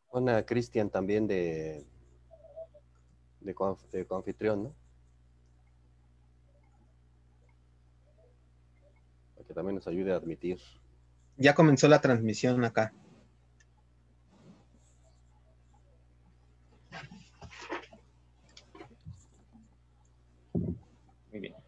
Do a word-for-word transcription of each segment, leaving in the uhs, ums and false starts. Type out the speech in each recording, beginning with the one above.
Una Cristian también de, de, conf, de confitrión, ¿no? Para que también nos ayude a admitir. Ya comenzó la transmisión acá. Muy bien.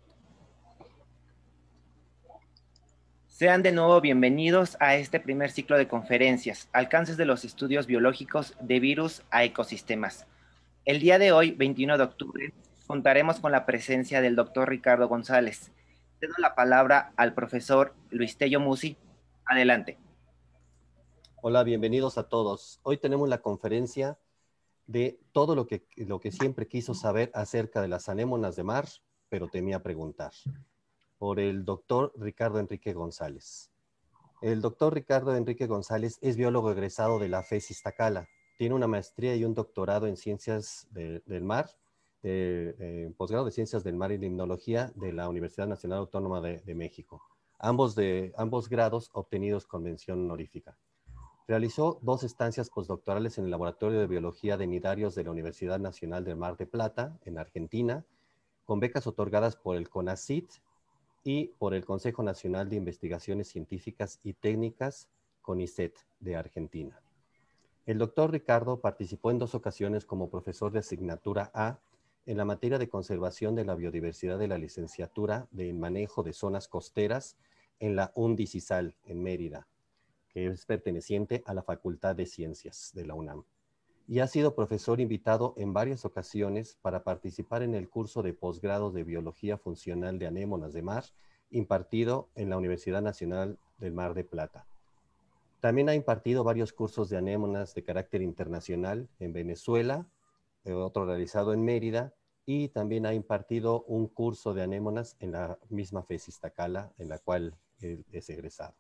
Sean de nuevo bienvenidos a este primer ciclo de conferencias, Alcances de los estudios biológicos de virus a ecosistemas. El día de hoy, veintiuno de octubre, contaremos con la presencia del doctor Ricardo González. Cedo la palabra al profesor Luis Tello Musi. Adelante. Hola, bienvenidos a todos. Hoy tenemos la conferencia de todo lo que, lo que siempre quiso saber acerca de las anémonas de mar, pero temía preguntar, por el doctor Ricardo Enrique González. El doctor Ricardo Enrique González es biólogo egresado de la FES Iztacala. Tiene una maestría y un doctorado en Ciencias de, del Mar, eh, eh, posgrado de Ciencias del Mar y Limnología de la Universidad Nacional Autónoma de, de México. Ambos, de, ambos grados obtenidos con mención honorífica. Realizó dos estancias postdoctorales en el Laboratorio de Biología de Nidarios de la Universidad Nacional del Mar de Plata, en Argentina, con becas otorgadas por el CONACYT y por el Consejo Nacional de Investigaciones Científicas y Técnicas, CONICET, de Argentina. El doctor Ricardo participó en dos ocasiones como profesor de asignatura A en la materia de conservación de la biodiversidad de la licenciatura de manejo de zonas costeras en la UNDICISAL, en Mérida, que es perteneciente a la Facultad de Ciencias de la UNAM. Y ha sido profesor invitado en varias ocasiones para participar en el curso de posgrado de Biología Funcional de Anémonas de Mar, impartido en la Universidad Nacional del Mar de Plata. También ha impartido varios cursos de anémonas de carácter internacional en Venezuela, otro realizado en Mérida, y también ha impartido un curso de anémonas en la misma FES Iztacala, en la cual él es egresado.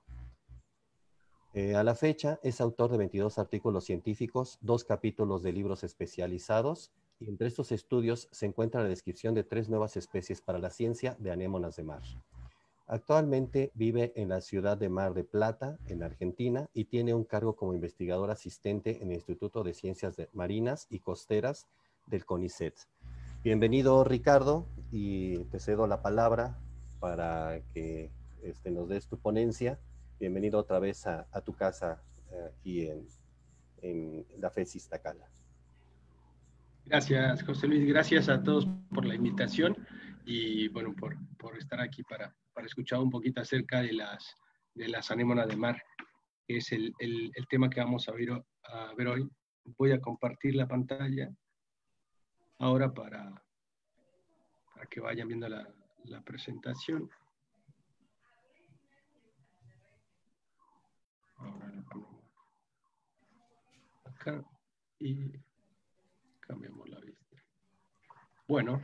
Eh, a la fecha es autor de veintidós artículos científicos, dos capítulos de libros especializados, y entre estos estudios se encuentra la descripción de tres nuevas especies para la ciencia de anémonas de mar. Actualmente vive en la ciudad de Mar de Plata, en Argentina, y tiene un cargo como investigador asistente en el Instituto de Ciencias de Marinas y Costeras del CONICET. Bienvenido, Ricardo, y te cedo la palabra para que este, nos des tu ponencia. Bienvenido otra vez a, a tu casa eh, aquí en, en la FES Iztacala. Gracias, José Luis. Gracias a todos por la invitación y bueno, por, por estar aquí para, para escuchar un poquito acerca de las, de las anémonas de mar, que es el, el, el tema que vamos a ver, a ver hoy. Voy a compartir la pantalla ahora para, para que vayan viendo la, la presentación. Ahora la ponemos acá y cambiamos la vista. Bueno.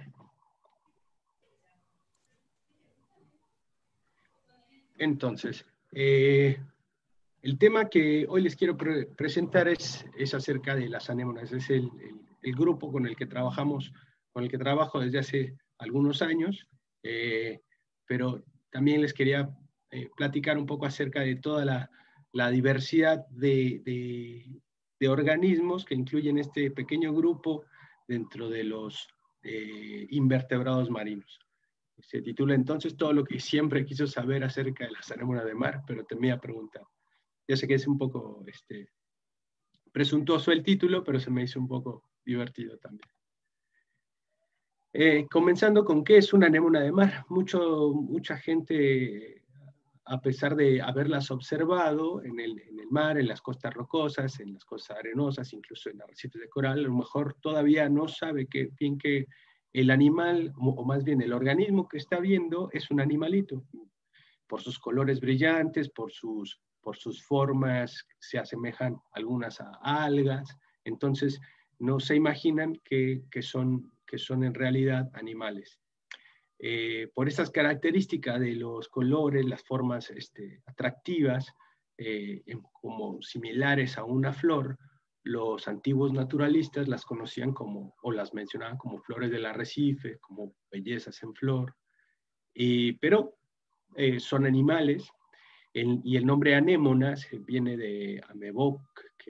Entonces, eh, el tema que hoy les quiero pre presentar es, es acerca de las anémonas. Es el, el, el grupo con el que trabajamos, con el que trabajo desde hace algunos años, eh, pero también les quería eh, platicar un poco acerca de toda la, la diversidad de, de, de organismos que incluyen este pequeño grupo dentro de los eh, invertebrados marinos. Se titula entonces Todo lo que siempre quiso saber acerca de las anémonas de mar, pero temía preguntar. Ya sé que es un poco este, presuntuoso el título, pero se me hizo un poco divertido también. Eh, comenzando con qué es una anémona de mar. Mucho, mucha gente, a pesar de haberlas observado en el, en el mar, en las costas rocosas, en las costas arenosas, incluso en arrecifes de coral, a lo mejor todavía no sabe que, bien que el animal, o más bien el organismo que está viendo, es un animalito. Por sus colores brillantes, por sus, por sus formas, se asemejan algunas a algas. Entonces, no se imaginan que, que, son, que son en realidad animales. Eh, por estas características de los colores, las formas este, atractivas, eh, como similares a una flor, los antiguos naturalistas las conocían como, o las mencionaban como flores del arrecife, como bellezas en flor, y, pero eh, son animales, el, y el nombre anémonas viene de ameboc, que es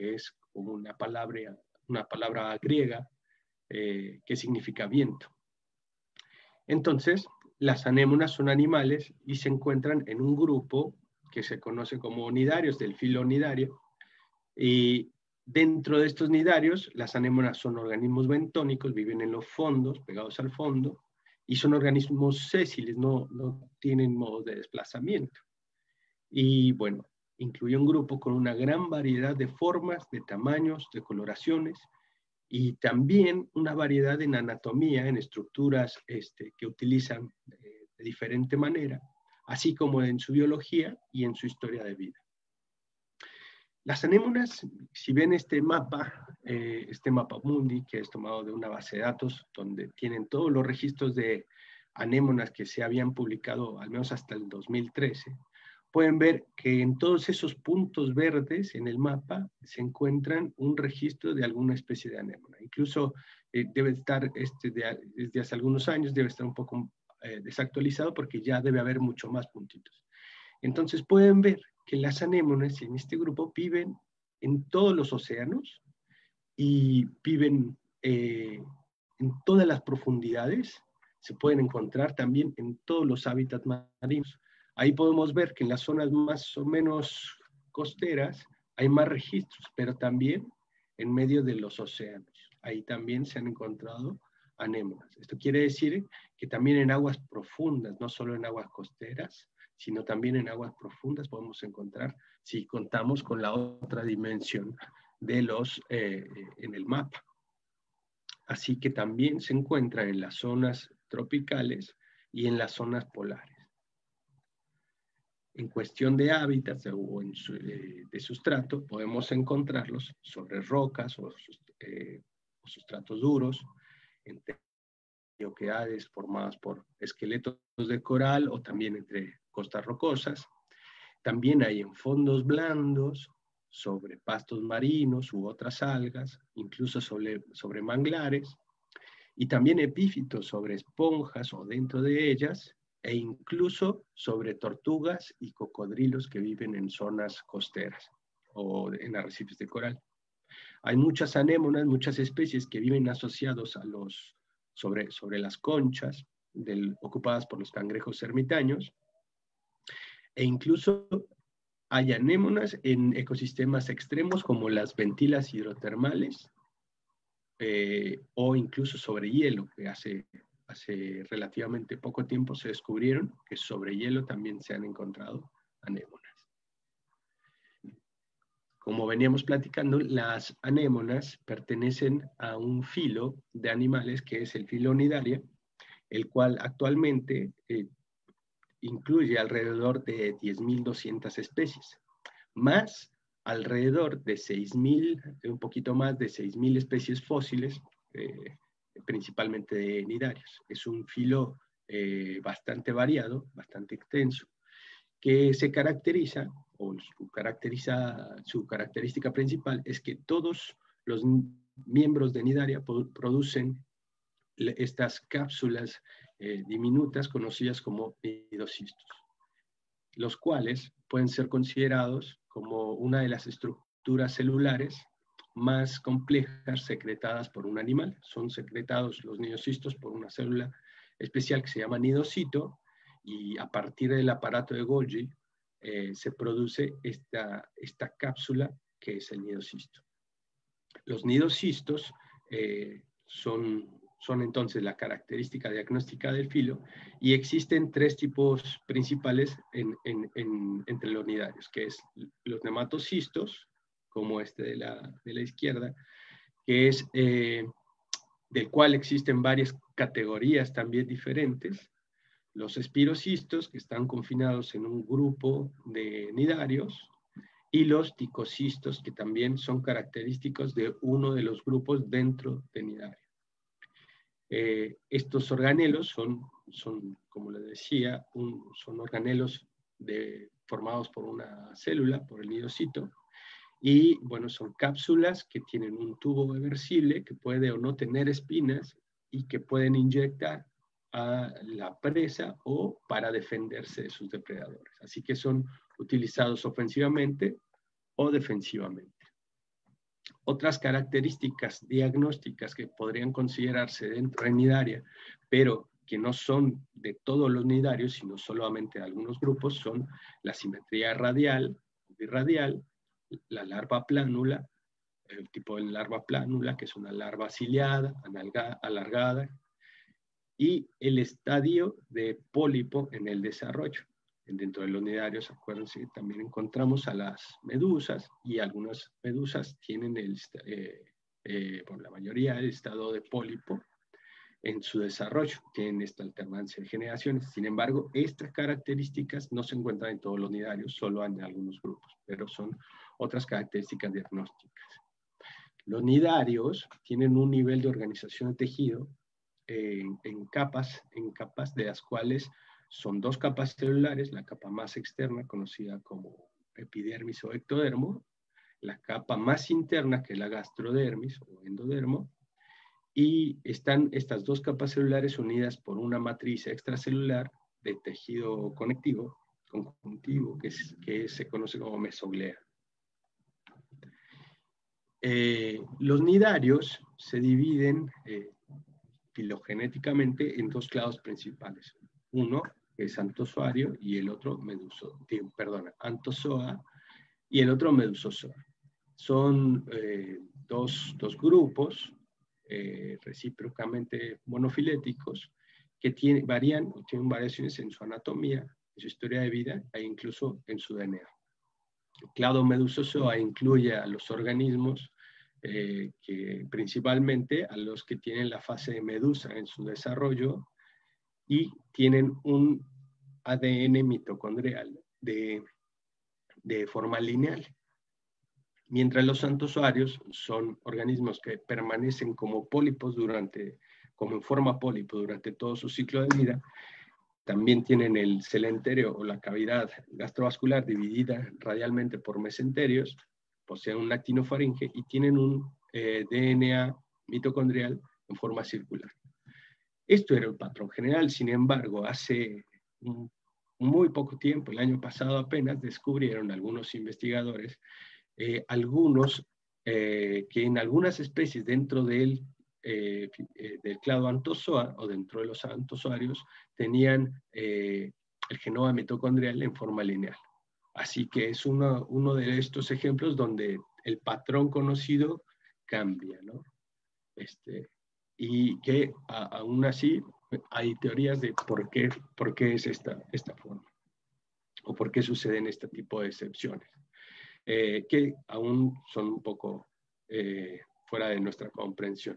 como una palabra, una palabra griega eh, que significa viento. Entonces, las anémonas son animales y se encuentran en un grupo que se conoce como nidarios, del filo nidario, y dentro de estos nidarios, las anémonas son organismos bentónicos, viven en los fondos, pegados al fondo, y son organismos sésiles, no, no tienen modos de desplazamiento. Y bueno, incluye un grupo con una gran variedad de formas, de tamaños, de coloraciones, y también una variedad en anatomía, en estructuras este, que utilizan eh, de diferente manera, así como en su biología y en su historia de vida. Las anémonas, si ven este mapa, eh, este mapa mundi, que es tomado de una base de datos, donde tienen todos los registros de anémonas que se habían publicado, al menos hasta el dos mil trece, pueden ver que en todos esos puntos verdes en el mapa se encuentran un registro de alguna especie de anémona. Incluso eh, debe estar, este, de, desde hace algunos años, debe estar un poco eh, desactualizado porque ya debe haber mucho más puntitos. Entonces pueden ver que las anémonas en este grupo viven en todos los océanos y viven eh, en todas las profundidades. Se pueden encontrar también en todos los hábitats marinos. Ahí podemos ver que en las zonas más o menos costeras hay más registros, pero también en medio de los océanos. Ahí también se han encontrado anémonas. Esto quiere decir que también en aguas profundas, no solo en aguas costeras, sino también en aguas profundas podemos encontrar, si contamos con la otra dimensión de los eh, en el mapa. Así que también se encuentra en las zonas tropicales y en las zonas polares. En cuestión de hábitats o en su, eh, de sustrato, podemos encontrarlos sobre rocas o, eh, o sustratos duros, entre oquedades formadas por esqueletos de coral o también entre costas rocosas. También hay en fondos blandos, sobre pastos marinos u otras algas, incluso sobre, sobre manglares, y también epífitos sobre esponjas o dentro de ellas, e incluso sobre tortugas y cocodrilos que viven en zonas costeras o en arrecifes de coral. Hay muchas anémonas, muchas especies que viven asociados a los, sobre, sobre las conchas del, ocupadas por los cangrejos ermitaños, e incluso hay anémonas en ecosistemas extremos como las ventilas hidrotermales eh, o incluso sobre hielo, que hace, hace relativamente poco tiempo se descubrieron que sobre hielo también se han encontrado anémonas. Como veníamos platicando, las anémonas pertenecen a un filo de animales que es el filo Nidaria, el cual actualmente eh, incluye alrededor de diez mil doscientas especies, más alrededor de seis mil, un poquito más de seis mil especies fósiles, eh, principalmente de nidarios. Es un filo eh, bastante variado, bastante extenso, que se caracteriza, o su, caracteriza, su característica principal es que todos los miembros de Nidaria producen estas cápsulas eh, diminutas conocidas como nidocistos, los cuales pueden ser considerados como una de las estructuras celulares más complejas secretadas por un animal. Son secretados los nidocistos por una célula especial que se llama nidocito, y a partir del aparato de Golgi eh, se produce esta, esta cápsula que es el nidocisto. Los nidocistos eh, son, son entonces la característica diagnóstica del filo, y existen tres tipos principales en, en, en, entre los nidarios, que es los nematocistos, como este de la, de la izquierda, que es eh, del cual existen varias categorías también diferentes, los espirocistos, que están confinados en un grupo de nidarios, y los ticocistos, que también son característicos de uno de los grupos dentro de nidario. Eh, estos organelos son, son, como les decía, un, son organelos de, formados por una célula, por el nidocito, y bueno, son cápsulas que tienen un tubo reversible que puede o no tener espinas y que pueden inyectar a la presa o para defenderse de sus depredadores. Así que son utilizados ofensivamente o defensivamente. Otras características diagnósticas que podrían considerarse dentro de Cnidaria, pero que no son de todos los cnidarios, sino solamente de algunos grupos, son la simetría radial, birradial, la larva plánula, el tipo de larva plánula, que es una larva ciliada, alargada, y el estadio de pólipo en el desarrollo. Dentro de los cnidarios, acuérdense, también encontramos a las medusas, y algunas medusas tienen, el, eh, eh, por la mayoría, el estado de pólipo en su desarrollo, tienen esta alternancia de generaciones. Sin embargo, estas características no se encuentran en todos los cnidarios, solo en algunos grupos, pero son otras características diagnósticas. Los cnidarios tienen un nivel de organización de tejido eh, en capas, en capas de las cuales son dos capas celulares, la capa más externa, conocida como epidermis o ectodermo, la capa más interna, que es la gastrodermis o endodermo, y están estas dos capas celulares unidas por una matriz extracelular de tejido conectivo, conjuntivo, que, es, que se conoce como mesoglea. Eh, los cnidarios se dividen eh, filogenéticamente en dos clados principales. Uno que es antozoario y el otro meduso, perdón, antozoa y el otro medusozoa. Son eh, dos, dos grupos eh, recíprocamente monofiléticos que tiene, varían o tienen variaciones en su anatomía, en su historia de vida e incluso en su D N A. El clado medusozoa incluye a los organismos eh, que principalmente a los que tienen la fase de medusa en su desarrollo y tienen un A D N mitocondrial de, de forma lineal. Mientras los antozoarios son organismos que permanecen como pólipos durante, como en forma pólipo durante todo su ciclo de vida, también tienen el celenterio o la cavidad gastrovascular dividida radialmente por mesenterios, poseen un actinofaringe y tienen un eh, D N A mitocondrial en forma circular. Esto era el patrón general, sin embargo, hace un, muy poco tiempo, el año pasado apenas, descubrieron algunos investigadores Eh, algunos eh, que en algunas especies dentro del, eh, eh, del clado antozoa o dentro de los antozoarios tenían eh, el genoma mitocondrial en forma lineal. Así que es uno, uno de estos ejemplos donde el patrón conocido cambia, ¿no? Este, y que a, aún así hay teorías de por qué, por qué es esta, esta forma o por qué suceden este tipo de excepciones. Eh, que aún son un poco eh, fuera de nuestra comprensión.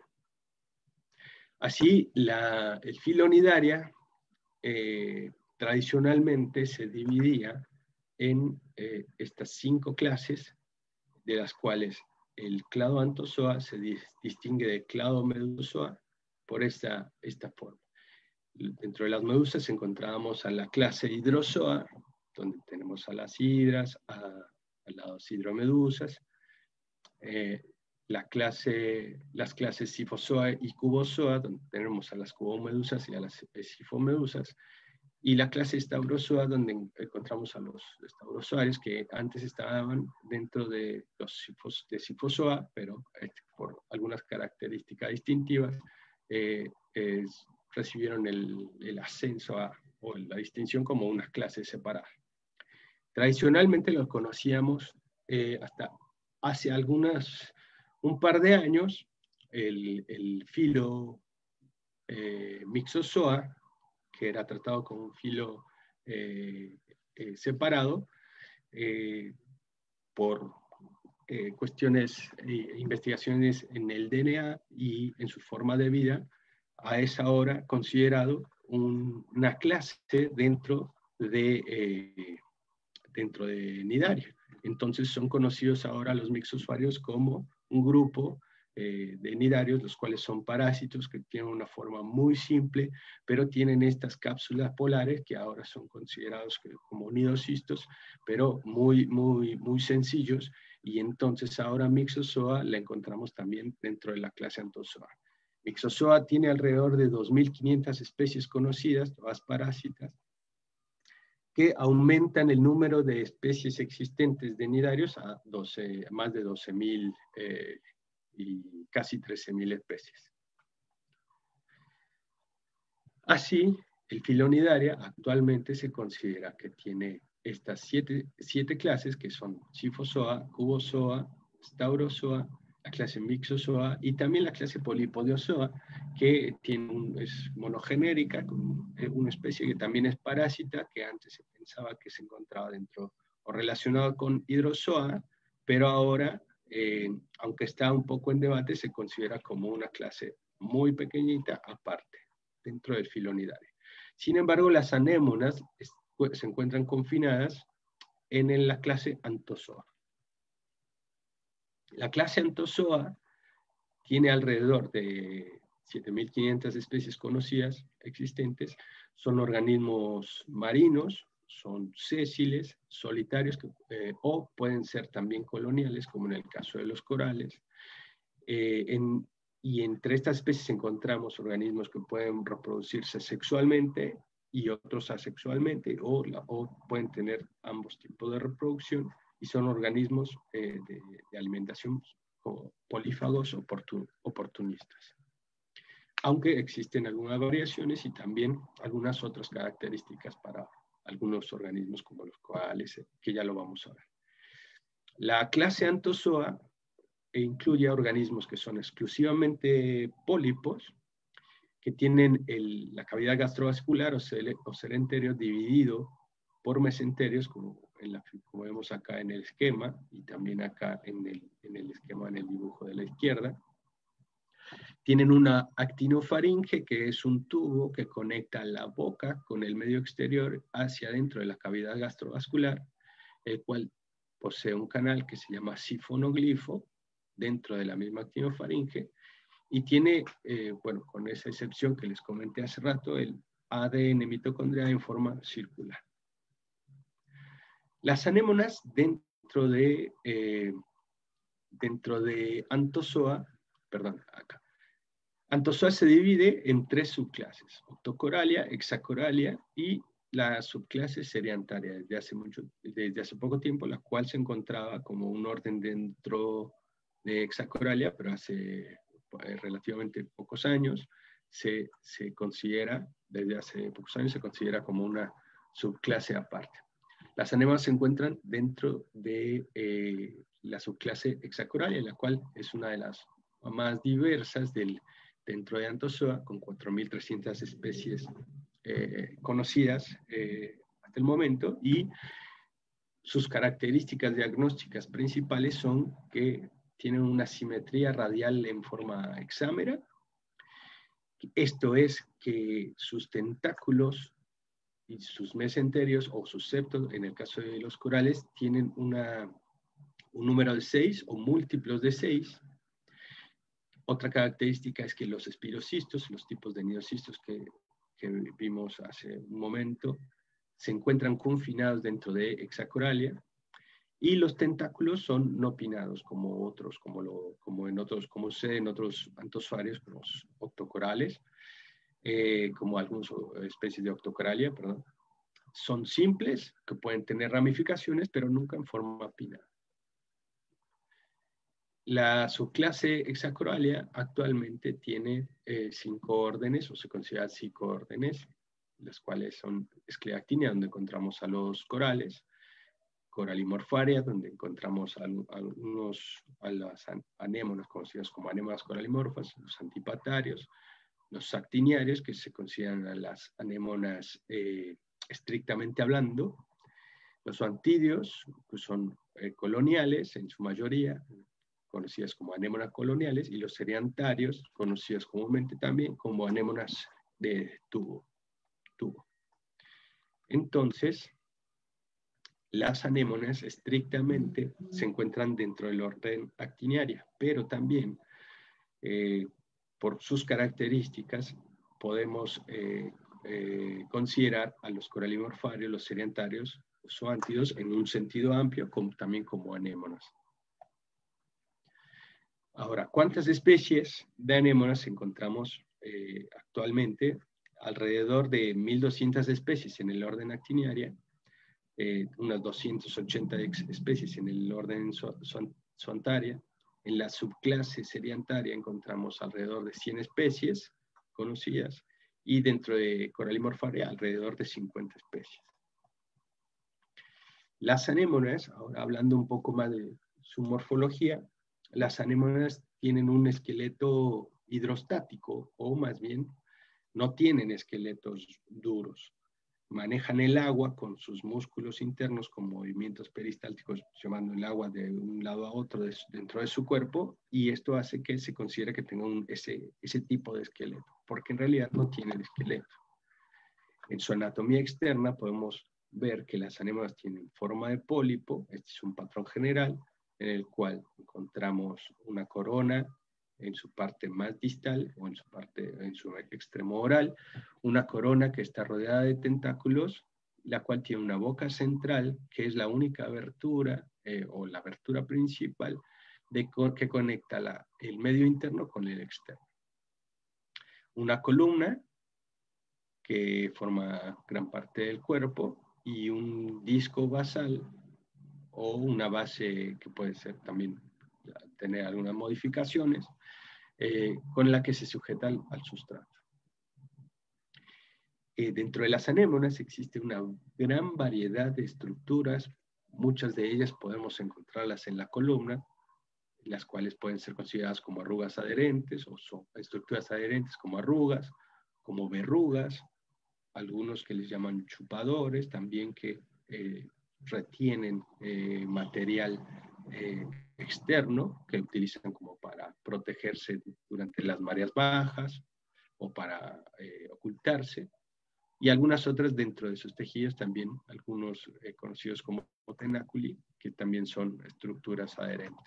Así, la, el filo cnidaria eh, tradicionalmente se dividía en eh, estas cinco clases, de las cuales el clado antozoa se distingue del clado medusozoa por esta, esta forma. Dentro de las medusas encontrábamos a la clase hidrozoa, donde tenemos a las hidras, a a las hidromedusas, eh, la clase, las clases sifozoa y cubozoa, donde tenemos a las cubomedusas y a las sifomedusas, y la clase staurozoa, donde encontramos a los staurozoarios que antes estaban dentro de los sifos, de sifozoa, pero eh, por algunas características distintivas eh, es, recibieron el, el ascenso a, o la distinción como una clase separada. Tradicionalmente lo conocíamos eh, hasta hace algunas, un par de años, el, el filo eh, Mixozoa, que era tratado como un filo eh, eh, separado, eh, por eh, cuestiones e investigaciones en el D N A y en su forma de vida, a esa hora considerado un, una clase dentro de... Eh, dentro de Cnidaria. Entonces son conocidos ahora los mixozoarios como un grupo eh, de cnidarios, los cuales son parásitos que tienen una forma muy simple, pero tienen estas cápsulas polares que ahora son considerados como nidocistos, pero muy, muy, muy sencillos, y entonces ahora Mixozoa la encontramos también dentro de la clase Anthozoa. Mixozoa tiene alrededor de dos mil quinientas especies conocidas, todas parásitas, que aumentan el número de especies existentes de nidarios a, doce, a más de doce mil eh, y casi trece mil especies. Así, el Filonidaria actualmente se considera que tiene estas siete, siete clases, que son Scyphozoa, Cubozoa, Staurozoa, la clase Mixozoa y también la clase Polipodiozoa, que tiene un, es monogenérica, con una especie que también es parásita, que antes se pensaba que se encontraba dentro o relacionado con Hydrozoa, pero ahora, eh, aunque está un poco en debate, se considera como una clase muy pequeñita aparte, dentro del Filonidaria. Sin embargo, las anémonas se encuentran confinadas en la clase Anthozoa. La clase Anthozoa tiene alrededor de siete mil quinientas especies conocidas, existentes. Son organismos marinos, son sésiles, solitarios, que, eh, o pueden ser también coloniales, como en el caso de los corales. Eh, en, y entre estas especies encontramos organismos que pueden reproducirse sexualmente y otros asexualmente, o, la, o pueden tener ambos tipos de reproducción, y son organismos eh, de, de alimentación como polífagos oportun, oportunistas. Aunque existen algunas variaciones y también algunas otras características para algunos organismos como los koales, que ya lo vamos a ver. La clase Anthozoa incluye a organismos que son exclusivamente pólipos, que tienen el, la cavidad gastrovascular o, cel, o cerenterio dividido por mesenterios, como, en la, como vemos acá en el esquema, y también acá en el, en el esquema, en el dibujo de la izquierda. Tienen una actinofaringe, que es un tubo que conecta la boca con el medio exterior hacia adentro de la cavidad gastrovascular, el cual posee un canal que se llama sifonoglifo dentro de la misma actinofaringe, y tiene, eh, bueno, con esa excepción que les comenté hace rato, el A D N mitocondrial en forma circular. Las anémonas dentro de, eh, dentro de Anthozoa, perdón, acá. Anthozoa se divide en tres subclases: Octocoralia, Hexacoralia y la subclase Seriantaria, desde hace, mucho, desde hace poco tiempo, la cual se encontraba como un orden dentro de Hexacoralia, pero hace relativamente pocos años se, se considera, desde hace pocos años se considera como una subclase aparte. Las anémonas se encuentran dentro de eh, la subclase Hexacoralia, la cual es una de las más diversas del, dentro de Anthozoa, con cuatro mil trescientas especies eh, conocidas eh, hasta el momento, y sus características diagnósticas principales son que tienen una simetría radial en forma hexámera. Esto es que sus tentáculos y sus mesenterios o sus septos, en el caso de los corales, tienen una, un número de seis o múltiplos de seis. Otra característica es que los espirocistos, los tipos de nidocistos que, que vimos hace un momento, se encuentran confinados dentro de Hexacoralia. Y los tentáculos son no pinados como otros, como, lo, como en otros, como se en otros anthozoarios, como los octocorales, eh, como algunas especies de Octocoralia, perdón. Son simples, que pueden tener ramificaciones, pero nunca en forma pinada. La subclase Hexacoralia actualmente tiene eh, cinco órdenes, o se consideran cinco órdenes, las cuales son Scleactinia, donde encontramos a los corales, Coralimorpharia, donde encontramos a, a, unos, a las anémonas conocidas como anémonas coralimorfas, los antipatarios, los actiniarios, que se consideran a las anémonas eh, estrictamente hablando, los zoantidios, que son eh, coloniales en su mayoría, conocidas como anémonas coloniales, y los seriantarios, conocidos comúnmente también como anémonas de tubo. tubo. Entonces, las anémonas estrictamente se encuentran dentro del orden Actiniaria, pero también eh, por sus características podemos eh, eh, considerar a los coralimorfarios, los seriantarios, los zoántidos en un sentido amplio, como, también como anémonas. Ahora, ¿cuántas especies de anémonas encontramos eh, actualmente? Alrededor de mil doscientas especies en el orden Actiniaria eh, unas doscientas ochenta especies en el orden Zoantaria. En la subclase Seriantaria encontramos alrededor de cien especies conocidas, y dentro de Corallimorpharia alrededor de cincuenta especies. Las anémonas, ahora hablando un poco más de su morfología, las anémonas tienen un esqueleto hidrostático, o más bien no tienen esqueletos duros. Manejan el agua con sus músculos internos con movimientos peristálticos, llevando el agua de un lado a otro de, dentro de su cuerpo, y esto hace que se considere que tengan un, ese, ese tipo de esqueleto, porque en realidad no tienen esqueleto. En su anatomía externa podemos ver que las anémonas tienen forma de pólipo. Este es un patrón general en el cual encontramos una corona en su parte más distal o en su parte, en su extremo oral, una corona que está rodeada de tentáculos, la cual tiene una boca central, que es la única abertura eh, o la abertura principal de, que conecta la, el medio interno con el externo. Una columna que forma gran parte del cuerpo, y un disco basal o una base que puede ser también tener algunas modificaciones, eh, con la que se sujeta al, al sustrato. Eh, dentro de las anémonas existe una gran variedad de estructuras, muchas de ellas podemos encontrarlas en la columna, las cuales pueden ser consideradas como arrugas adherentes, o son estructuras adherentes como arrugas, como verrugas, algunos que les llaman chupadores, también que eh, retienen eh, material eh, externo, que utilizan como para protegerse durante las mareas bajas o para eh, ocultarse, y algunas otras dentro de sus tejidos también, algunos eh, conocidos como tenaculi, que también son estructuras adherentes.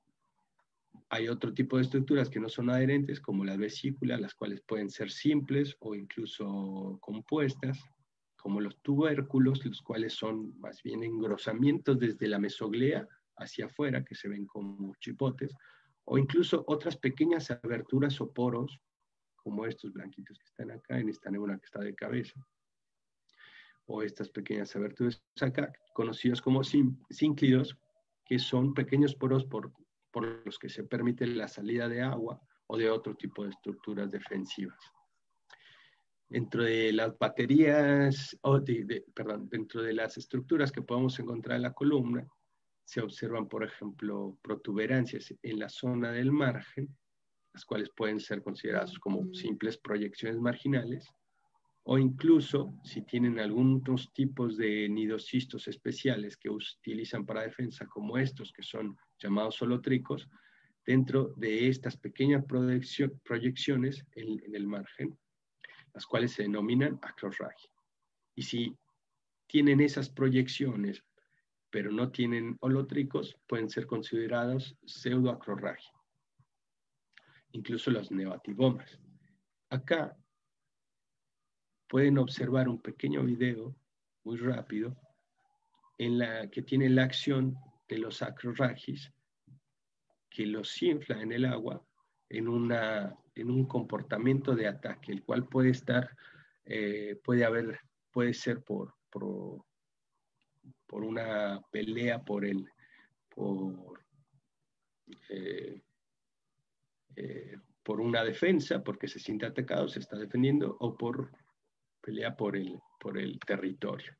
Hay otro tipo de estructuras que no son adherentes, como las vesículas, las cuales pueden ser simples o incluso compuestas, como los tubérculos, los cuales son más bien engrosamientos desde la mesoglea hacia afuera, que se ven como chipotes, o incluso otras pequeñas aberturas o poros, como estos blanquitos que están acá, en esta anémona que está de cabeza, o estas pequeñas aberturas acá, conocidos como cínclidos, que son pequeños poros por por los que se permite la salida de agua o de otro tipo de estructuras defensivas. Dentro de las baterías, oh, de, de, perdón, dentro de las estructuras que podemos encontrar en la columna, se observan, por ejemplo, protuberancias en la zona del margen, las cuales pueden ser consideradas como simples proyecciones marginales, o incluso si tienen algunos tipos de nidocistos especiales que utilizan para defensa, como estos que son llamados holotricos, dentro de estas pequeñas proyecciones en, en el margen, las cuales se denominan acrorragia. Y si tienen esas proyecciones, pero no tienen holotricos, pueden ser considerados pseudoacrorragia. Incluso los nevatibomas. Acá pueden observar un pequeño video muy rápido en la que tiene la acción de los acrorragis, que los infla en el agua en, una, en un comportamiento de ataque, el cual puede estar, eh, puede haber, puede ser por, por, por una pelea por el, por, eh, eh, por una defensa, porque se siente atacado, se está defendiendo, o por pelea por el, por el territorio.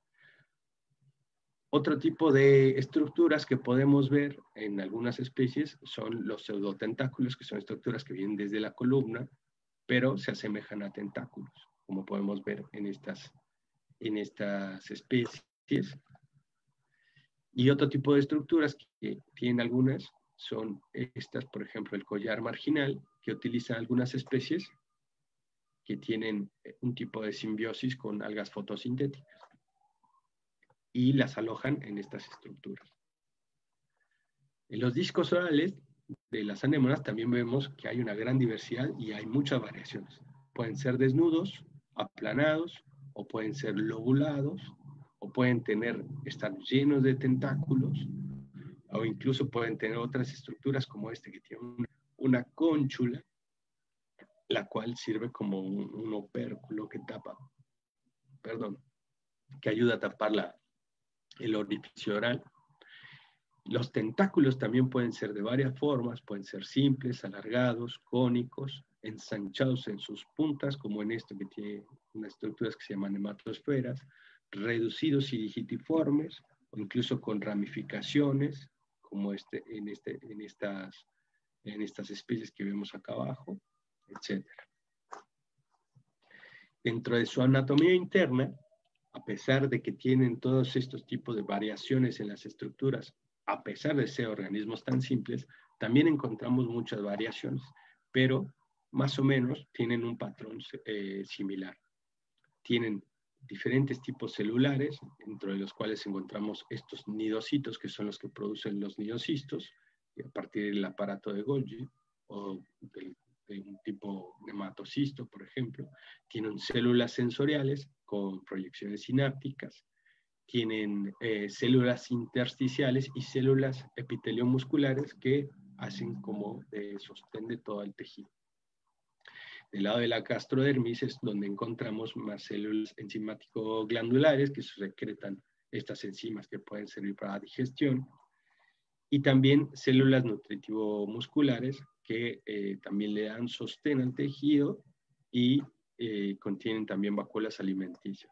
Otro tipo de estructuras que podemos ver en algunas especies son los pseudotentáculos, que son estructuras que vienen desde la columna, pero se asemejan a tentáculos, como podemos ver en estas, en estas especies. Y otro tipo de estructuras que tienen algunas son estas, por ejemplo, el collar marginal, que utilizan algunas especies que tienen un tipo de simbiosis con algas fotosintéticas y las alojan en estas estructuras. En los discos orales de las anémonas también vemos que hay una gran diversidad y hay muchas variaciones. Pueden ser desnudos, aplanados, o pueden ser lobulados, o pueden tener, estar llenos de tentáculos, o incluso pueden tener otras estructuras como este que tiene una, una cónchula, la cual sirve como un, un opérculo que tapa, perdón, que ayuda a tapar la, el orificio oral. Los tentáculos también pueden ser de varias formas, pueden ser simples, alargados, cónicos, ensanchados en sus puntas, como en este que tiene unas estructuras que se llaman hematosferas, reducidos y digitiformes, o incluso con ramificaciones, como este, en, este, en, estas, en estas especies que vemos acá abajo, etcétera. Dentro de su anatomía interna, a pesar de que tienen todos estos tipos de variaciones en las estructuras, a pesar de ser organismos tan simples, también encontramos muchas variaciones, pero más o menos tienen un patrón eh, similar. Tienen diferentes tipos celulares, dentro de los cuales encontramos estos nidocitos, que son los que producen los nidocistos, a partir del aparato de Golgi, o del, de un tipo nematocisto, por ejemplo. Tienen células sensoriales con proyecciones sinápticas, tienen eh, células intersticiales y células epiteliomusculares que hacen como de sostén de todo el tejido. Del lado de la gastrodermis es donde encontramos más células enzimático-glandulares que secretan estas enzimas que pueden servir para la digestión, y también células nutritivo-musculares que eh, también le dan sostén al tejido y eh, contienen también vacuolas alimenticias.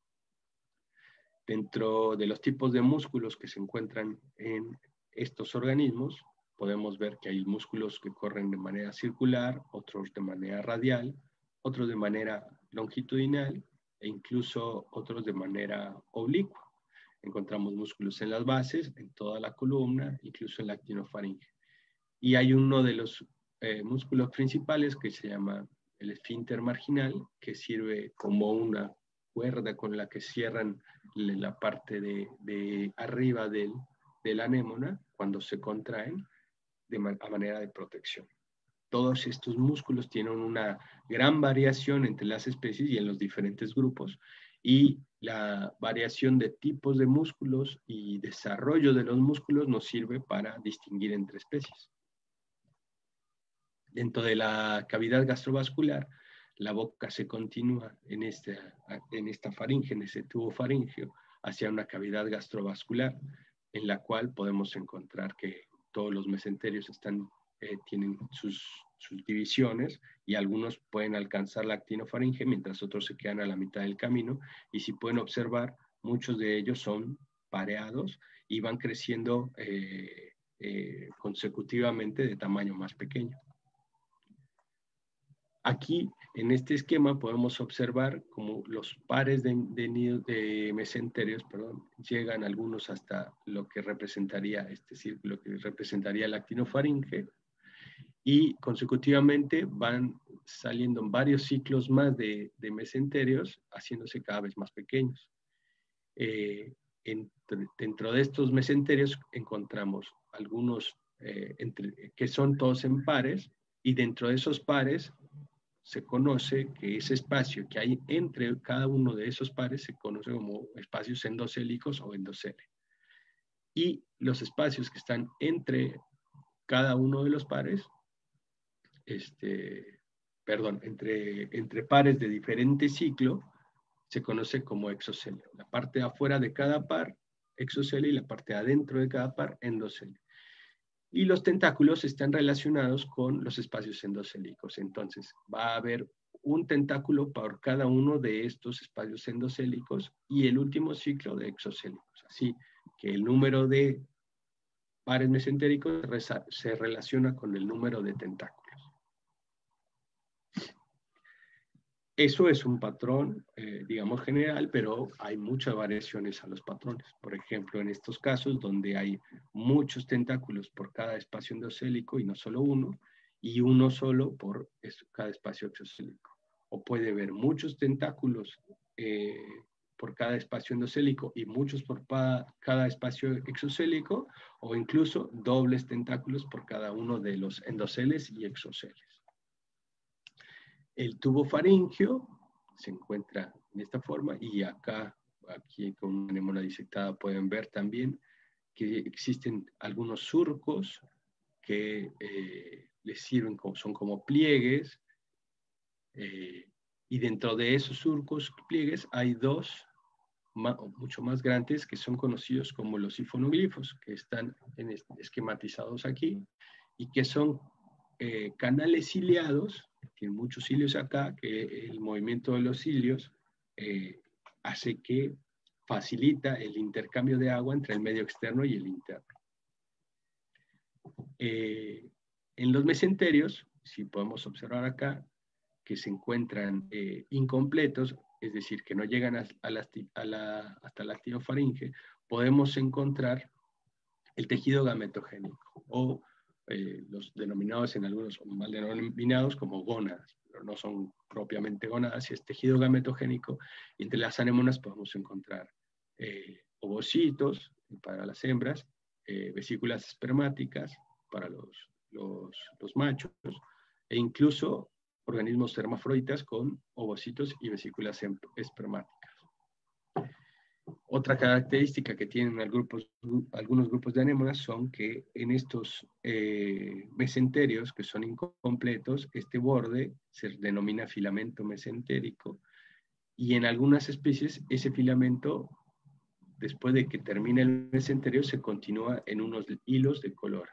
Dentro de los tipos de músculos que se encuentran en estos organismos, podemos ver que hay músculos que corren de manera circular, otros de manera radial, otros de manera longitudinal e incluso otros de manera oblicua. Encontramos músculos en las bases, en toda la columna, incluso en la actinofaringe. Y hay uno de los eh, músculos principales que se llama el esfínter marginal, que sirve como una cuerda con la que cierran la parte de, de arriba del, de la anémona cuando se contraen de man a manera de protección. Todos estos músculos tienen una gran variación entre las especies y en los diferentes grupos, y la variación de tipos de músculos y desarrollo de los músculos nos sirve para distinguir entre especies. Dentro de la cavidad gastrovascular, la boca se continúa en esta, en esta faringe, en ese tubo faríngeo, hacia una cavidad gastrovascular, en la cual podemos encontrar que todos los mesenterios están, eh, tienen sus, sus divisiones, y algunos pueden alcanzar la actinofaringe, mientras otros se quedan a la mitad del camino, y si pueden observar, muchos de ellos son pareados y van creciendo eh, eh, consecutivamente de tamaño más pequeño. Aquí, en este esquema, podemos observar cómo los pares de, de, de mesenterios, perdón, llegan algunos hasta lo que representaría este círculo, que representaría la actinofaringe, y consecutivamente van saliendo varios ciclos más de, de mesenterios, haciéndose cada vez más pequeños. Eh, entre, dentro de estos mesenterios encontramos algunos eh, entre, que son todos en pares, y dentro de esos pares se conoce que ese espacio que hay entre cada uno de esos pares se conoce como espacios endocélicos o endocele. Y los espacios que están entre cada uno de los pares, este, perdón, entre, entre pares de diferente ciclo, se conoce como exocele. La parte de afuera de cada par, exocele, y la parte de adentro de cada par, endocele. Y los tentáculos están relacionados con los espacios endocélicos. Entonces, va a haber un tentáculo por cada uno de estos espacios endocélicos y el último ciclo de exocélicos. Así que el número de pares mesentéricos se relaciona con el número de tentáculos. Eso es un patrón, eh, digamos, general, pero hay muchas variaciones a los patrones. Por ejemplo, en estos casos donde hay muchos tentáculos por cada espacio endocélico y no solo uno, y uno solo por cada espacio exocélico. O puede haber muchos tentáculos eh, por cada espacio endocélico y muchos por cada espacio exocélico, o incluso dobles tentáculos por cada uno de los endoceles y exoceles. El tubo faríngeo se encuentra de esta forma, y acá, aquí con una anémona disectada, pueden ver también que existen algunos surcos que eh, les sirven, como, son como pliegues, eh, y dentro de esos surcos, pliegues, hay dos ma, mucho más grandes, que son conocidos como los sifonoglifos, que están en, esquematizados aquí, y que son eh, canales ciliados, tienen muchos cilios acá, que el movimiento de los cilios eh, hace que facilita el intercambio de agua entre el medio externo y el interno. Eh, en los mesenterios, si podemos observar acá, que se encuentran eh, incompletos, es decir, que no llegan a, a la, a la, hasta la actinofaringe, podemos encontrar el tejido gametogénico, o eh, los denominados en algunos, mal denominados como gónadas, pero no son propiamente gónadas, y es tejido gametogénico, y entre las anémonas podemos encontrar eh, ovocitos para las hembras, eh, vesículas espermáticas para los, los, los machos, e incluso organismos hermafroditas con ovocitos y vesículas espermáticas. Otra característica que tienen grupos, algunos grupos de anémonas son que en estos eh, mesenterios, que son incompletos, este borde se denomina filamento mesentérico, y en algunas especies ese filamento, después de que termina el mesenterio, se continúa en unos hilos de colores,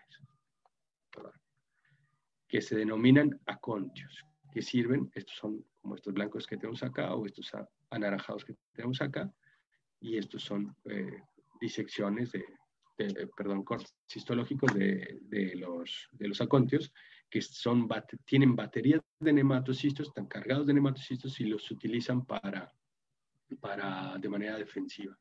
que se denominan acontios, que sirven, estos son como estos blancos que tenemos acá, o estos anaranjados que tenemos acá, y estos son eh, disecciones de, de, perdón, cortes histológicos de, de, los, de los acontios, que son, tienen baterías de nematocistos, están cargados de nematocistos y los utilizan para, para, de manera defensiva.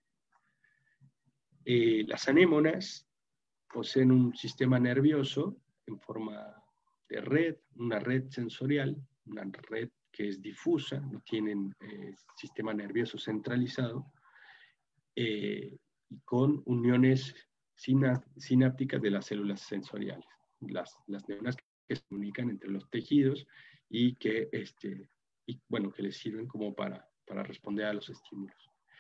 Eh, las anémonas poseen un sistema nervioso en forma de red, una red sensorial, una red que es difusa, no tienen eh, sistema nervioso centralizado, eh, y con uniones sinápticas de las células sensoriales, las, las neuronas que se comunican entre los tejidos y que, este, y, bueno, que les sirven como para, para responder a los estímulos.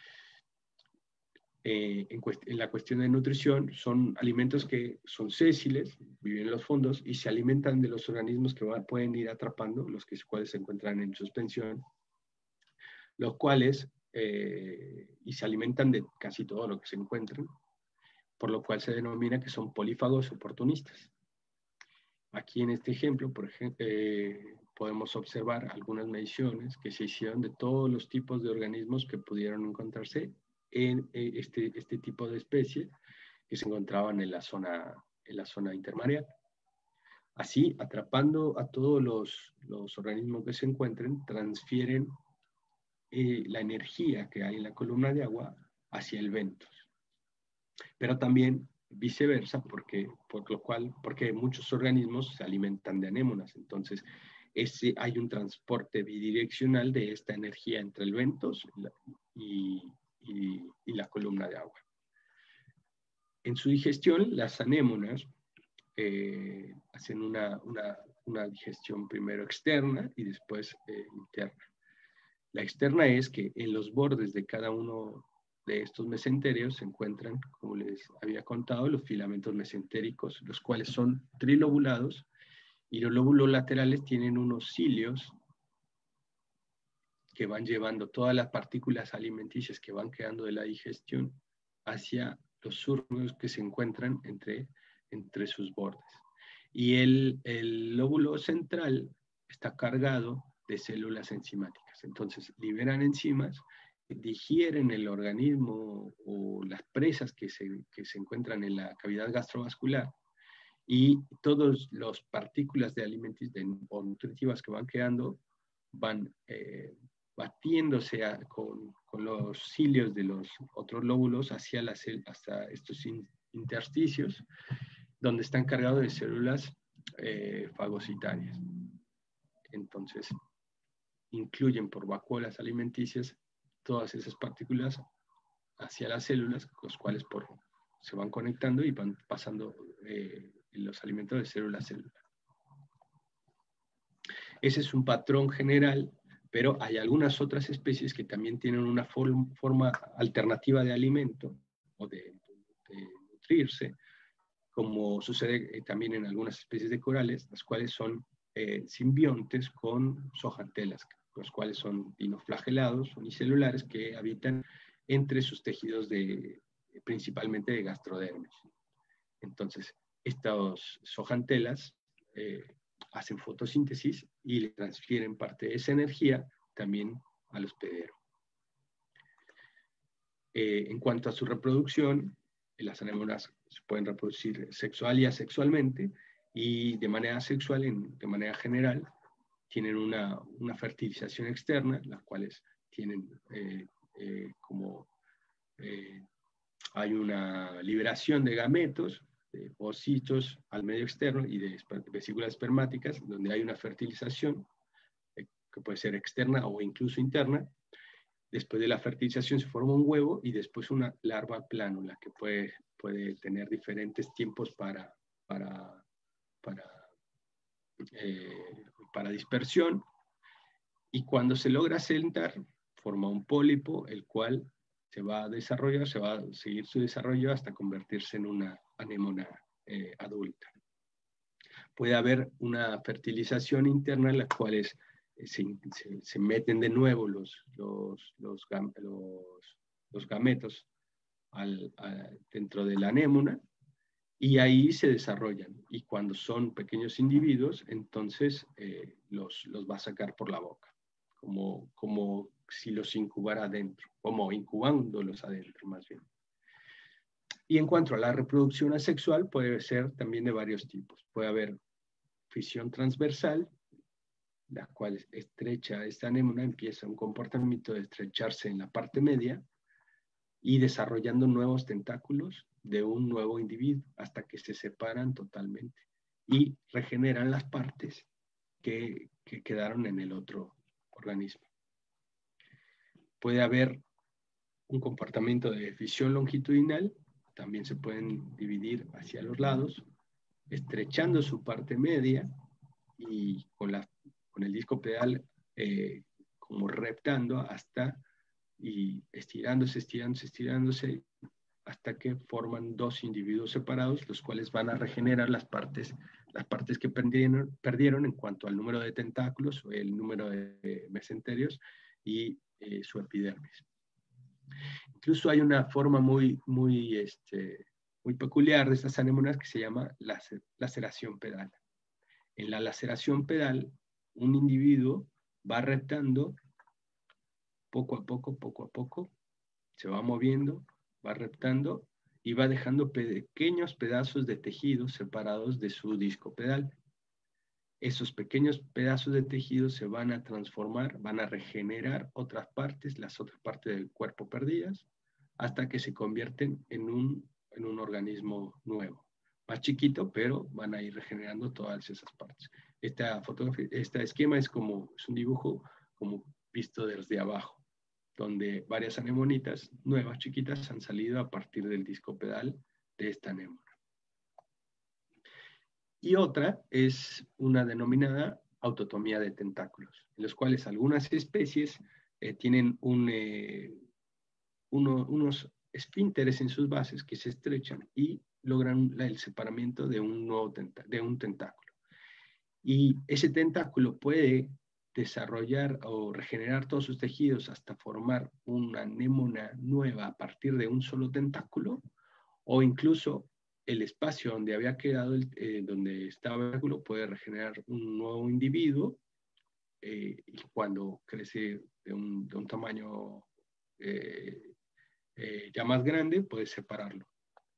Eh, en, en la cuestión de nutrición, son alimentos que son sésiles, viven en los fondos y se alimentan de los organismos que van, pueden ir atrapando, los que, cuales se encuentran en suspensión, los cuales, eh, y se alimentan de casi todo lo que se encuentran, por lo cual se denomina que son polífagos oportunistas. Aquí en este ejemplo, por ejemplo, eh, podemos observar algunas mediciones que se hicieron de todos los tipos de organismos que pudieron encontrarse en este, este tipo de especie que se encontraban en la zona, en la zona intermareal. Así, atrapando a todos los, los organismos que se encuentren, transfieren eh, la energía que hay en la columna de agua hacia el ventos. Pero también viceversa, porque, por lo cual, porque muchos organismos se alimentan de anémonas. Entonces, ese, hay un transporte bidireccional de esta energía entre el ventos y, y, y la columna de agua. En su digestión, las anémonas eh, hacen una, una, una digestión primero externa y después eh, interna. La externa es que en los bordes de cada uno de estos mesenterios se encuentran, como les había contado, los filamentos mesentéricos, los cuales son trilobulados, y los lóbulos laterales tienen unos cilios que van llevando todas las partículas alimenticias que van quedando de la digestión hacia los surcos que se encuentran entre, entre sus bordes. Y el, el lóbulo central está cargado de células enzimáticas. Entonces, liberan enzimas, digieren el organismo o las presas que se, que se encuentran en la cavidad gastrovascular, y todas las partículas de alimentos o nutritivas que van quedando van eh, batiéndose a, con, con los cilios de los otros lóbulos hacia las, hasta estos in, intersticios, donde están cargados de células eh, fagocitarias. Entonces, incluyen por vacuolas alimenticias todas esas partículas hacia las células, los cuales por, se van conectando y van pasando eh, los alimentos de célula a célula. Ese es un patrón general, pero hay algunas otras especies que también tienen una form, forma alternativa de alimento o de, de nutrirse, como sucede también en algunas especies de corales, las cuales son eh, simbiontes con zooxantelas, los cuales son dinoflagelados, unicelulares, que habitan entre sus tejidos de, principalmente de gastrodermis. Entonces, estas zooxantelas eh, hacen fotosíntesis y le transfieren parte de esa energía también al hospedero. Eh, en cuanto a su reproducción, las anémonas se pueden reproducir sexual y asexualmente, y de manera sexual, en, de manera general, tienen una, una fertilización externa, las cuales tienen eh, eh, como eh, hay una liberación de gametos, de ovocitos al medio externo y de vesículas espermáticas, donde hay una fertilización eh, que puede ser externa o incluso interna. Después de la fertilización se forma un huevo y después una larva plánula que puede, puede tener diferentes tiempos para, para, para, eh, para dispersión. Y cuando se logra sentar, forma un pólipo, el cual se va a desarrollar, se va a seguir su desarrollo hasta convertirse en una anémona eh, adulta. Puede haber una fertilización interna en la cual es, se, se, se meten de nuevo los, los, los, los, los gametos al, a, dentro de la anémona, y ahí se desarrollan. Y cuando son pequeños individuos, entonces eh, los, los va a sacar por la boca, como, como si los incubara adentro, como incubándolos adentro más bien. Y en cuanto a la reproducción asexual, puede ser también de varios tipos. Puede haber fisión transversal, la cual estrecha esta anémona, empieza un comportamiento de estrecharse en la parte media y desarrollando nuevos tentáculos de un nuevo individuo hasta que se separan totalmente y regeneran las partes que, que quedaron en el otro organismo. Puede haber un comportamiento de fisión longitudinal, también se pueden dividir hacia los lados, estrechando su parte media y con, la, con el disco pedal eh, como reptando hasta y estirándose, estirándose, estirándose hasta que forman dos individuos separados, los cuales van a regenerar las partes, las partes que perdieron, perdieron en cuanto al número de tentáculos o el número de mesenterios y eh, su epidermis. Incluso hay una forma muy, muy, este, muy peculiar de estas anémonas que se llama lacer, laceración pedal. En la laceración pedal, un individuo va reptando poco a poco, poco a poco, se va moviendo, va reptando y va dejando pequeños pedazos de tejido separados de su disco pedal. Esos pequeños pedazos de tejido se van a transformar, van a regenerar otras partes, las otras partes del cuerpo perdidas, hasta que se convierten en un, en un organismo nuevo. Más chiquito, pero van a ir regenerando todas esas partes. Esta fotografía, este esquema es como, es un dibujo como visto desde abajo, donde varias anemonitas nuevas, chiquitas, han salido a partir del disco pedal de esta anémona. Y otra es una denominada autotomía de tentáculos, en los cuales algunas especies eh, tienen un, eh, uno, unos esfínteres en sus bases que se estrechan y logran la, el separamiento de un, nuevo de un tentáculo. Y ese tentáculo puede desarrollar o regenerar todos sus tejidos hasta formar una anémona nueva a partir de un solo tentáculo, o incluso el espacio donde había quedado, el, eh, donde estaba el tentáculo, puede regenerar un nuevo individuo eh, y cuando crece de un, de un tamaño eh, eh, ya más grande, puede separarlo.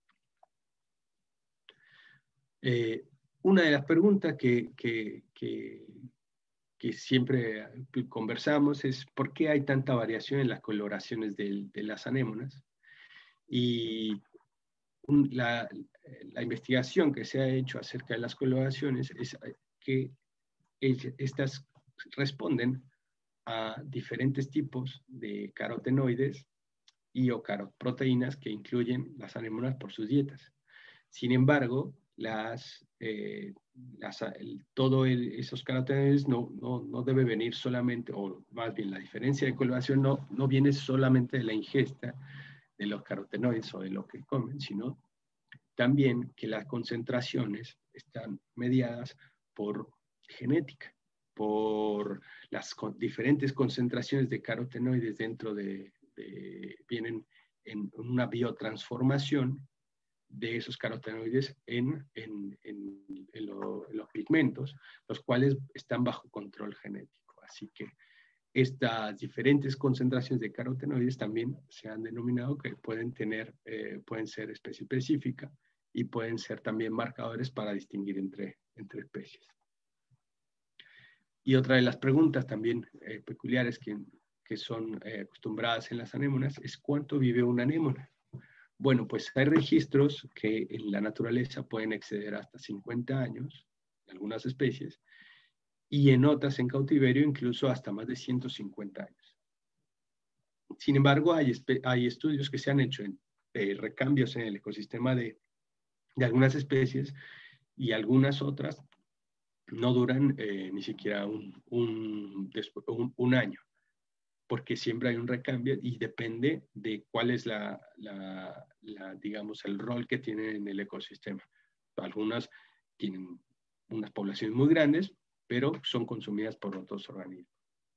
Eh, una de las preguntas que, que, que, que siempre conversamos es ¿por qué hay tanta variación en las coloraciones de, de las anémonas? Y un, la, la investigación que se ha hecho acerca de las coloraciones es que estas responden a diferentes tipos de carotenoides y o proteínas que incluyen las anémonas por sus dietas. Sin embargo, las, eh, las, el, todo el, esos carotenoides no, no, no debe venir solamente, o más bien la diferencia de coloración no, no viene solamente de la ingesta de los carotenoides o de lo que comen, sino también que las concentraciones están mediadas por genética, por las con, diferentes concentraciones de carotenoides dentro de, de, vienen en una biotransformación de esos carotenoides en, en, en, en, lo, en los pigmentos, los cuales están bajo control genético. Así que estas diferentes concentraciones de carotenoides también se han denominado que pueden tener, eh, pueden ser especie específica y pueden ser también marcadores para distinguir entre, entre especies. Y otra de las preguntas también eh, peculiares que, que son eh, acostumbradas en las anémonas es ¿cuánto vive una anémona? Bueno, pues hay registros que en la naturaleza pueden exceder hasta cincuenta años, en algunas especies, y en otras en cautiverio incluso hasta más de ciento cincuenta años. Sin embargo, hay, hay estudios que se han hecho en eh, recambios en el ecosistema de, de algunas especies y algunas otras no duran eh, ni siquiera un, un, un, un año, porque siempre hay un recambio y depende de cuál es la, la, la, digamos, el rol que tienen en el ecosistema. Algunas tienen unas poblaciones muy grandes, pero son consumidas por otros organismos.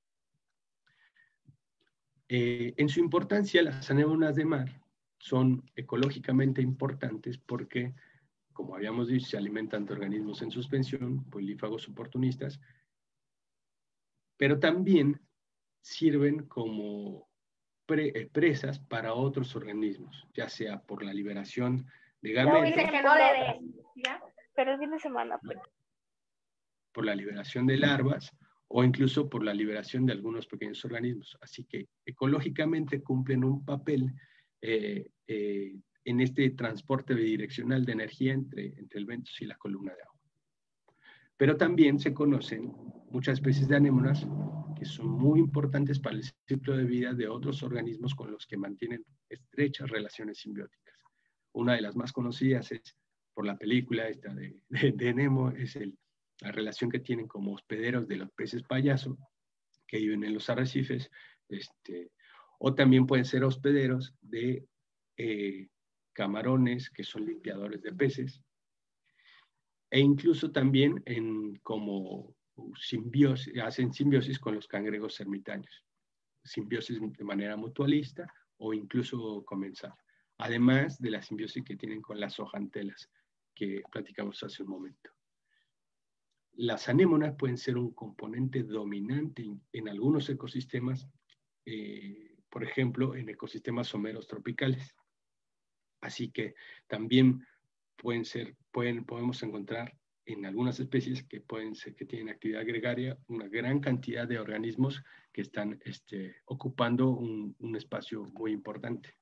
Eh, en su importancia, las anémonas de mar son ecológicamente importantes porque, como habíamos dicho, se alimentan de organismos en suspensión, polífagos oportunistas, pero también sirven como pre, eh, presas para otros organismos, ya sea por la liberación de gametos, dice que no le de, ¿ya? Pero el fin de semana, pues. por la liberación de larvas o incluso por la liberación de algunos pequeños organismos. Así que ecológicamente cumplen un papel eh, eh, en este transporte bidireccional de energía entre, entre el ventos y la columna de agua. Pero también se conocen muchas especies de anémonas que son muy importantes para el ciclo de vida de otros organismos con los que mantienen estrechas relaciones simbióticas. Una de las más conocidas es, por la película esta de, de, de Nemo, es el, la relación que tienen como hospederos de los peces payaso que viven en los arrecifes, este, o también pueden ser hospederos de eh, camarones que son limpiadores de peces, e incluso también en como simbiosis, hacen simbiosis con los cangrejos ermitaños, simbiosis de manera mutualista o incluso comensal, además de la simbiosis que tienen con las hojantelas que platicamos hace un momento. Las anémonas pueden ser un componente dominante en, en algunos ecosistemas, eh, por ejemplo, en ecosistemas someros tropicales. Así que también pueden ser, pueden, podemos encontrar en algunas especies que pueden ser que tienen actividad gregaria una gran cantidad de organismos que están este, ocupando un, un espacio muy importante.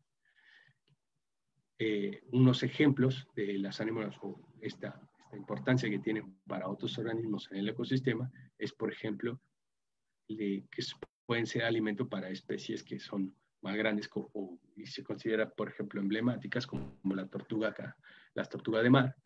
Eh, unos ejemplos de las anémonas o esta, esta importancia que tienen para otros organismos en el ecosistema es, por ejemplo, de, que pueden ser alimento para especies que son más grandes o, o, y se considera, por ejemplo, emblemáticas como, como la tortuga acá, las tortugas de mar,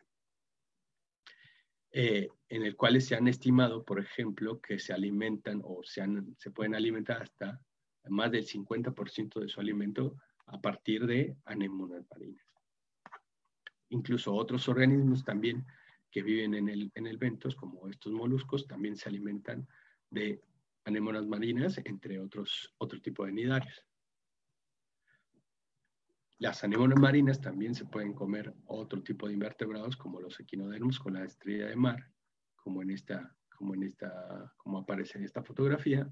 eh, en el cual se han estimado, por ejemplo, que se alimentan o se, han, se pueden alimentar hasta más del cincuenta por ciento de su alimento a partir de anémonas marinas. Incluso otros organismos también que viven en el, en el bentos, como estos moluscos, también se alimentan de anémonas marinas, entre otros otro tipo de nidarios. Las anémonas marinas también se pueden comer otro tipo de invertebrados, como los equinodermos con la estrella de mar, como en esta, como en esta, como aparece en esta fotografía.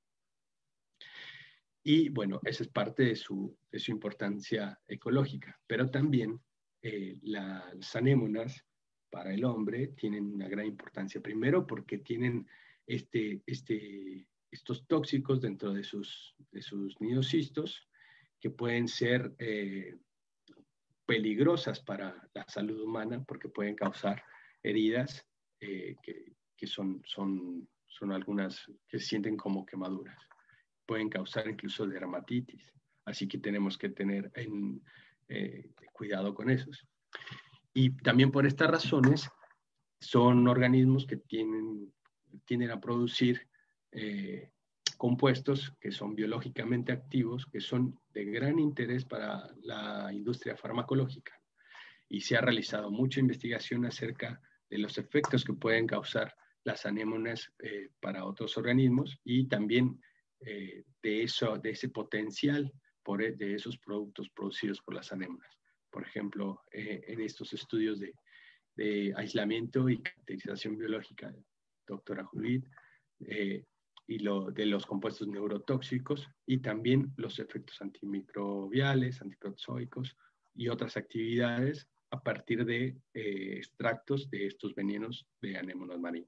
Y bueno, esa es parte de su, de su importancia ecológica, pero también eh, las anémonas para el hombre tienen una gran importancia. Primero porque tienen este, este, estos tóxicos dentro de sus, de sus nidocistos que pueden ser eh, peligrosas para la salud humana porque pueden causar heridas eh, que, que son, son, son algunas que se sienten como quemaduras. Pueden causar incluso dermatitis. Así que tenemos que tener en, eh, cuidado con esos. Y también por estas razones son organismos que tienen, tienden a producir eh, compuestos que son biológicamente activos, que son de gran interés para la industria farmacológica. Y se ha realizado mucha investigación acerca de los efectos que pueden causar las anémonas eh, para otros organismos y también eh, de, eso, de ese potencial por, de esos productos producidos por las anémonas. Por ejemplo, eh, en estos estudios de, de aislamiento y caracterización biológica, doctora Judith, eh, y lo, de los compuestos neurotóxicos, y también los efectos antimicrobiales, antiprotozoicos y otras actividades a partir de eh, extractos de estos venenos de anémonas marinas.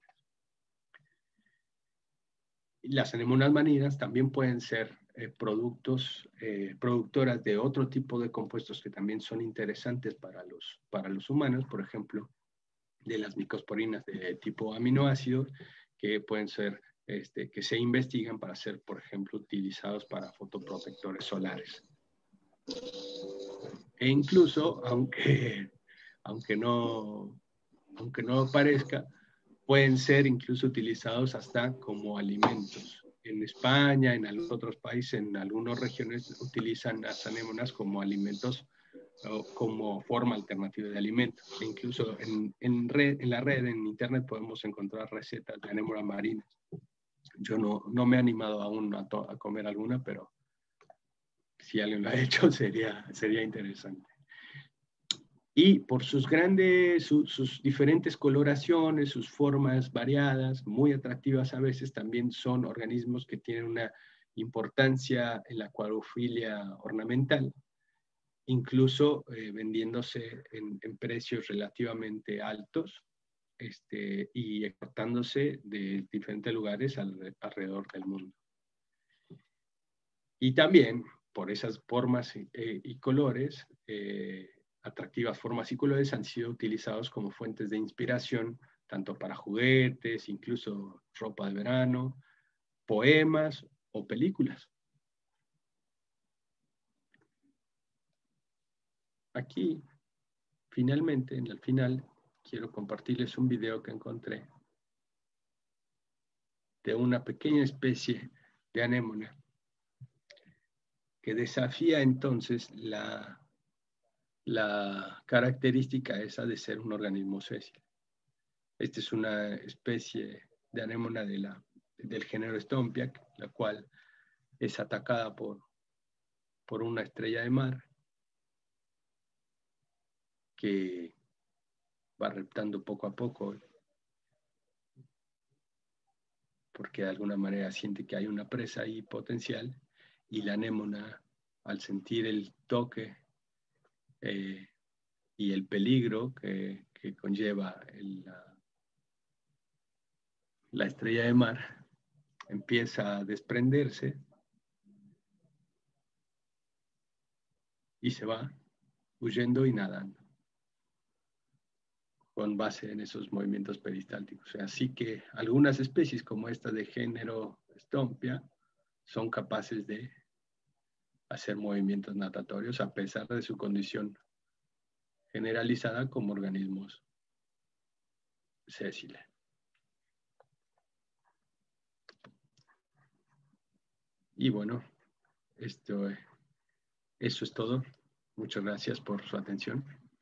Las anémonas marinas también pueden ser eh, productos, eh, productoras de otro tipo de compuestos que también son interesantes para los, para los humanos, por ejemplo, de las micosporinas de tipo aminoácidos, que pueden ser, este, que se investigan para ser, por ejemplo, utilizados para fotoprotectores solares. E incluso, aunque, aunque, no, aunque no parezca, pueden ser incluso utilizados hasta como alimentos. En España, en algunos otros países, en algunas regiones utilizan las anémonas como alimentos o como forma alternativa de alimento. E incluso en, en, red, en la red, en internet, podemos encontrar recetas de anémonas marinas. Yo no, no me he animado aún a, to, a comer alguna, pero si alguien lo ha hecho sería, sería interesante. Y por sus grandes, su, sus diferentes coloraciones, sus formas variadas, muy atractivas a veces, también son organismos que tienen una importancia en la acuariofilia ornamental, incluso eh, vendiéndose en, en precios relativamente altos este, y exportándose de diferentes lugares al, alrededor del mundo. Y también, por esas formas eh, y colores, eh, atractivas formas y colores, han sido utilizados como fuentes de inspiración, tanto para juguetes, incluso ropa de verano, poemas o películas. Aquí, finalmente, en el final, quiero compartirles un video que encontré de una pequeña especie de anémona que desafía entonces la, la característica esa de ser un organismo sésile. Esta es una especie de anémona de la, del género Stompiac, la cual es atacada por, por una estrella de mar que va reptando poco a poco porque de alguna manera siente que hay una presa ahí potencial, y la anémona, al sentir el toque eh, y el peligro que, que conlleva el, la, la estrella de mar, empieza a desprenderse y se va huyendo y nadando con base en esos movimientos peristálticos. Así que algunas especies como esta de género Stompia son capaces de hacer movimientos natatorios a pesar de su condición generalizada como organismos sésiles. Y bueno, esto, eso es todo. Muchas gracias por su atención.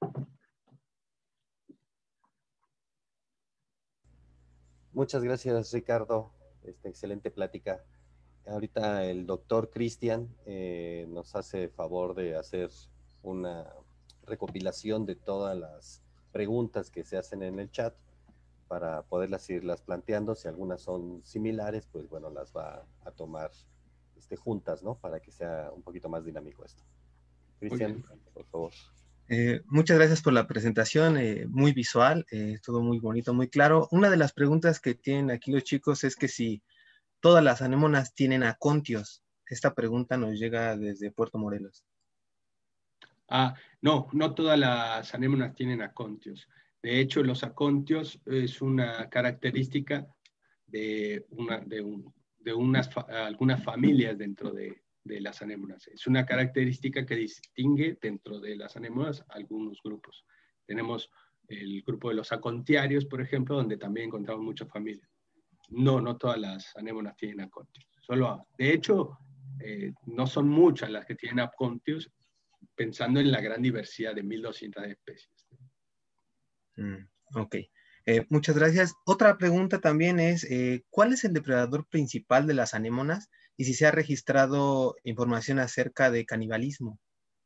Muchas gracias, Ricardo. Esta excelente plática. Ahorita el doctor Cristian eh, nos hace favor de hacer una recopilación de todas las preguntas que se hacen en el chat para poderlas irlas planteando. Si algunas son similares, pues bueno, las va a tomar este, juntas, ¿no? Para que sea un poquito más dinámico esto. Cristian, por favor. Eh, muchas gracias por la presentación, eh, muy visual, eh, todo muy bonito, muy claro. Una de las preguntas que tienen aquí los chicos es que si todas las anémonas tienen acontios. Esta pregunta nos llega desde Puerto Morelos. Ah, no, no todas las anémonas tienen acontios. De hecho, los acontios es una característica de, una, de, un, de unas, algunas familias dentro de, de las anémonas. Es una característica que distingue dentro de las anémonas algunos grupos. Tenemos el grupo de los acontiarios, por ejemplo, donde también encontramos muchas familias. No, no todas las anémonas tienen acontios. Solo, de hecho, eh, no son muchas las que tienen acontios, pensando en la gran diversidad de mil doscientas especies. Mm, ok. Eh, muchas gracias. Otra pregunta también es, eh, ¿cuál es el depredador principal de las anémonas y si se ha registrado información acerca de canibalismo.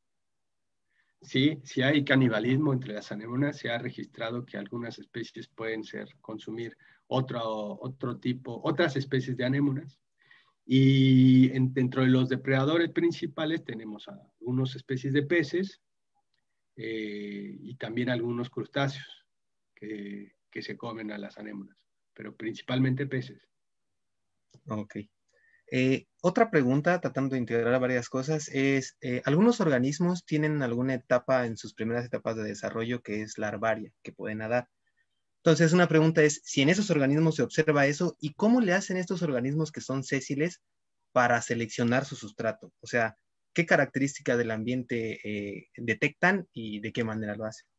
Sí, sí hay canibalismo entre las anémonas. Se ha registrado que algunas especies pueden ser, consumir otro, otro tipo, otras especies de anémonas. Y en, dentro de los depredadores principales tenemos algunas especies de peces eh, y también algunos crustáceos que, que se comen a las anémonas, pero principalmente peces. Ok. Eh, otra pregunta, tratando de integrar varias cosas, es, eh, ¿algunos organismos tienen alguna etapa en sus primeras etapas de desarrollo que es larvaria, que pueden nadar? Entonces, una pregunta es, si en esos organismos se observa eso, ¿y cómo le hacen estos organismos que son sésiles para seleccionar su sustrato? O sea, ¿qué características del ambiente eh, detectan y de qué manera lo hacen?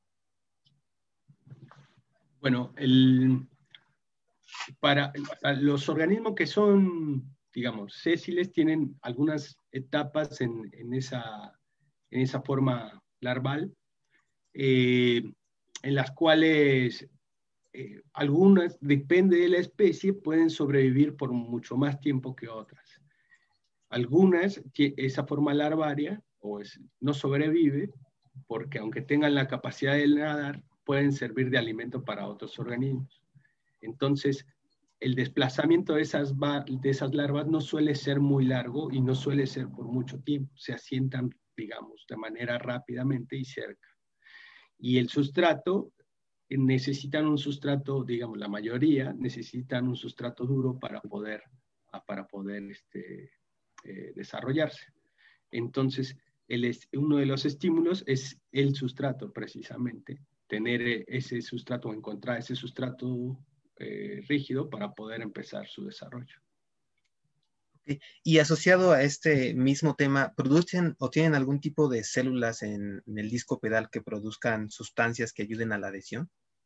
Bueno, el, para, para los organismos que son, digamos, sésiles, tienen algunas etapas en, en, esa, en esa forma larval, eh, en las cuales eh, algunas, depende de la especie, pueden sobrevivir por mucho más tiempo que otras. Algunas, esa forma larvaria o es, no sobrevive porque aunque tengan la capacidad de nadar, pueden servir de alimento para otros organismos. Entonces, el desplazamiento de esas, de esas larvas no suele ser muy largo y no suele ser por mucho tiempo. Se asientan, digamos, de manera rápidamente y cerca. Y el sustrato, necesitan un sustrato, digamos, la mayoría necesitan un sustrato duro para poder, para poder este, eh, desarrollarse. Entonces, el, uno de los estímulos es el sustrato, precisamente. Tener ese sustrato, encontrar ese sustrato eh, rígido para poder empezar su desarrollo. Okay. Y asociado a este mismo tema, ¿producen o tienen algún tipo de células en, en el disco pedal que produzcan sustancias que ayuden a la adhesión?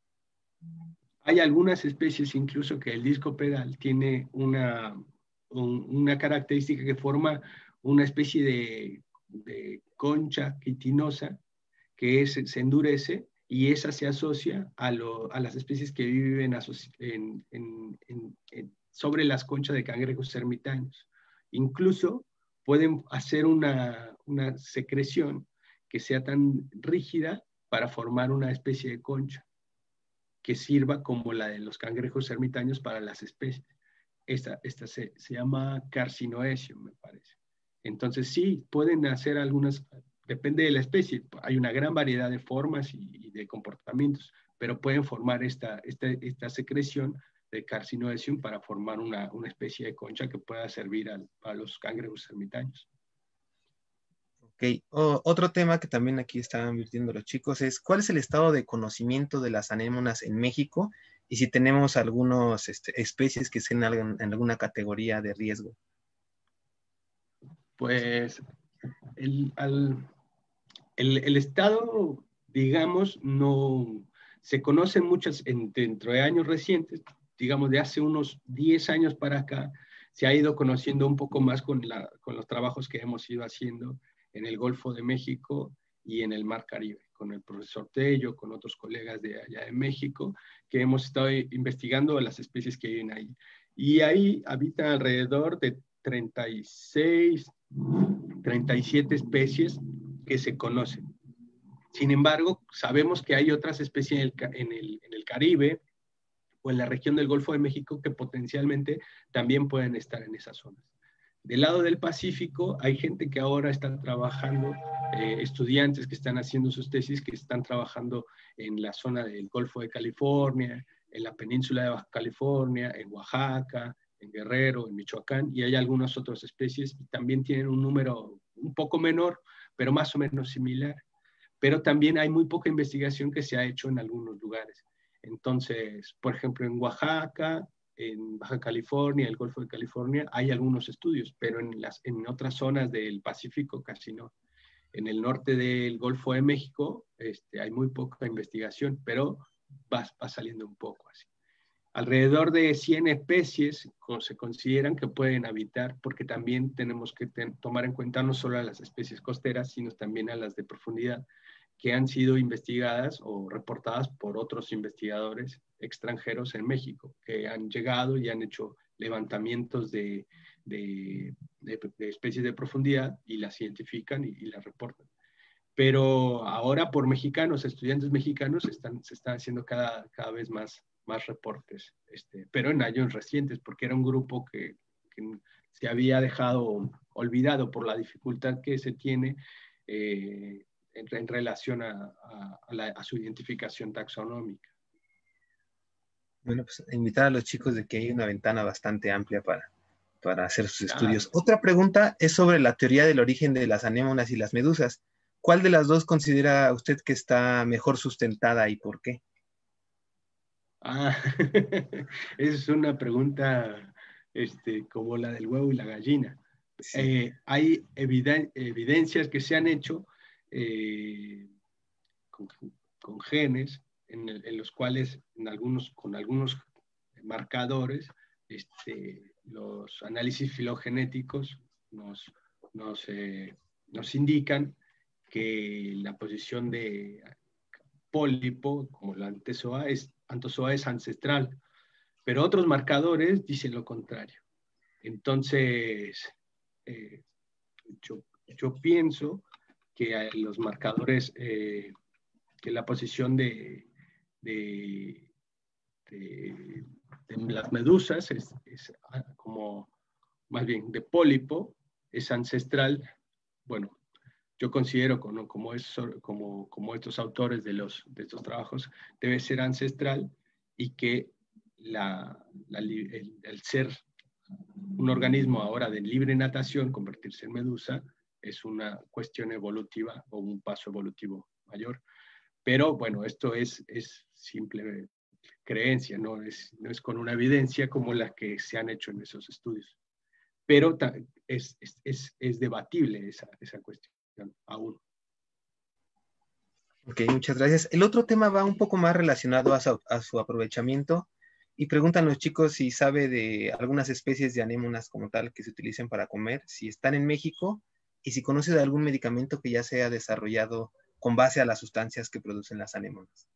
Hay algunas especies incluso que el disco pedal tiene una, un, una característica que forma una especie de, de concha quitinosa que es, se endurece y esa se asocia a, lo, a las especies que viven en, en, en, en, sobre las conchas de cangrejos ermitaños. Incluso pueden hacer una, una secreción que sea tan rígida para formar una especie de concha que sirva como la de los cangrejos ermitaños para las especies. Esta, esta se, se llama carcinoesio, me parece. Entonces sí, pueden hacer algunas, depende de la especie, hay una gran variedad de formas y, y de comportamientos, pero pueden formar esta, esta, esta secreción de carcinoesio para formar una, una especie de concha que pueda servir al, a los cangrejos ermitaños. Ok, o, otro tema que también aquí estaban virtiendo los chicos es ¿cuál es el estado de conocimiento de las anémonas en México? Y si tenemos algunas este, especies que estén en, en alguna categoría de riesgo. Pues el, al, el, el estado, digamos, no se conocen muchas en, dentro de años recientes, digamos de hace unos diez años para acá, se ha ido conociendo un poco más con, la, con los trabajos que hemos ido haciendo en el Golfo de México y en el Mar Caribe, con el profesor Tello, con otros colegas de allá de México, que hemos estado investigando las especies que viven ahí. Y ahí habitan alrededor de treinta y seis, treinta y siete especies que se conocen. Sin embargo, sabemos que hay otras especies en el, en el, en el Caribe o en la región del Golfo de México que potencialmente también pueden estar en esas zonas. Del lado del Pacífico hay gente que ahora está trabajando, eh, estudiantes que están haciendo sus tesis, que están trabajando en la zona del Golfo de California, en la península de Baja California, en Oaxaca, en Guerrero, en Michoacán, y hay algunas otras especies y también tienen un número un poco menor, pero más o menos similar. Pero también hay muy poca investigación que se ha hecho en algunos lugares. Entonces, por ejemplo, en Oaxaca, en Baja California, el Golfo de California, hay algunos estudios, pero en, las, en otras zonas del Pacífico casi no. En el norte del Golfo de México este, hay muy poca investigación, pero va, va saliendo un poco así. Alrededor de cien especies se consideran que pueden habitar, porque también tenemos que ten, tomar en cuenta no solo a las especies costeras, sino también a las de profundidad. que han sido investigadas o reportadas por otros investigadores extranjeros en México, que han llegado y han hecho levantamientos de, de, de, de especies de profundidad y las identifican y, y las reportan. Pero ahora por mexicanos, estudiantes mexicanos, están, se están haciendo cada, cada vez más, más reportes, este, pero en años recientes, porque era un grupo que, que se había dejado olvidado por la dificultad que se tiene eh, en, en, relación a, a, a, la, a su identificación taxonómica. Bueno, pues invitar a los chicos de que hay una ventana bastante amplia para, para hacer sus estudios. Ah. Otra pregunta es sobre la teoría del origen de las anémonas y las medusas. ¿Cuál de las dos considera usted que está mejor sustentada y por qué? Ah, es una pregunta este, como la del huevo y la gallina. Sí. Eh, hay eviden evidencias que se han hecho eh, con, con genes en, el, en los cuales en algunos, con algunos marcadores este, los análisis filogenéticos nos, nos, eh, nos indican que la posición de pólipo, como la antezoa, es, antozoa es ancestral, pero otros marcadores dicen lo contrario. Entonces, eh, yo, yo pienso que los marcadores, eh, que la posición de, de, de, de las medusas es, es como, más bien, de pólipo, es ancestral. Bueno, yo considero como, como, es, como, como estos autores de, los, de estos trabajos, debe ser ancestral y que la, la, el, el ser un organismo ahora de libre natación, convertirse en medusa, es una cuestión evolutiva o un paso evolutivo mayor. Pero bueno, esto es, es simple creencia, no es, no es con una evidencia como la que se han hecho en esos estudios. Pero es, es, es, es debatible esa, esa cuestión aún. Ok, muchas gracias. El otro tema va un poco más relacionado a su, a su aprovechamiento y preguntan los chicos si sabe de algunas especies de anémonas como tal que se utilicen para comer, si están en México y si conoce de algún medicamento que ya se haya desarrollado con base a las sustancias que producen las anémonas.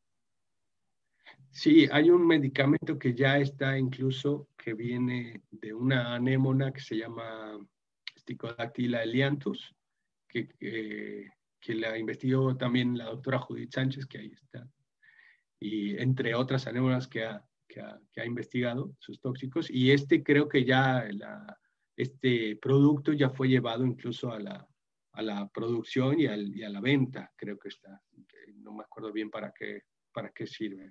Sí, hay un medicamento que ya está incluso, que viene de una anémona que se llama Stichodactyla elianthus, que, que, que la investigó también la doctora Judith Sánchez, que ahí está, y entre otras anémonas que ha, que ha, que ha investigado sus tóxicos, y este creo que ya, la, este producto ya fue llevado incluso a la, a la producción y, al, y a la venta, creo que está, no me acuerdo bien para qué, para qué sirve.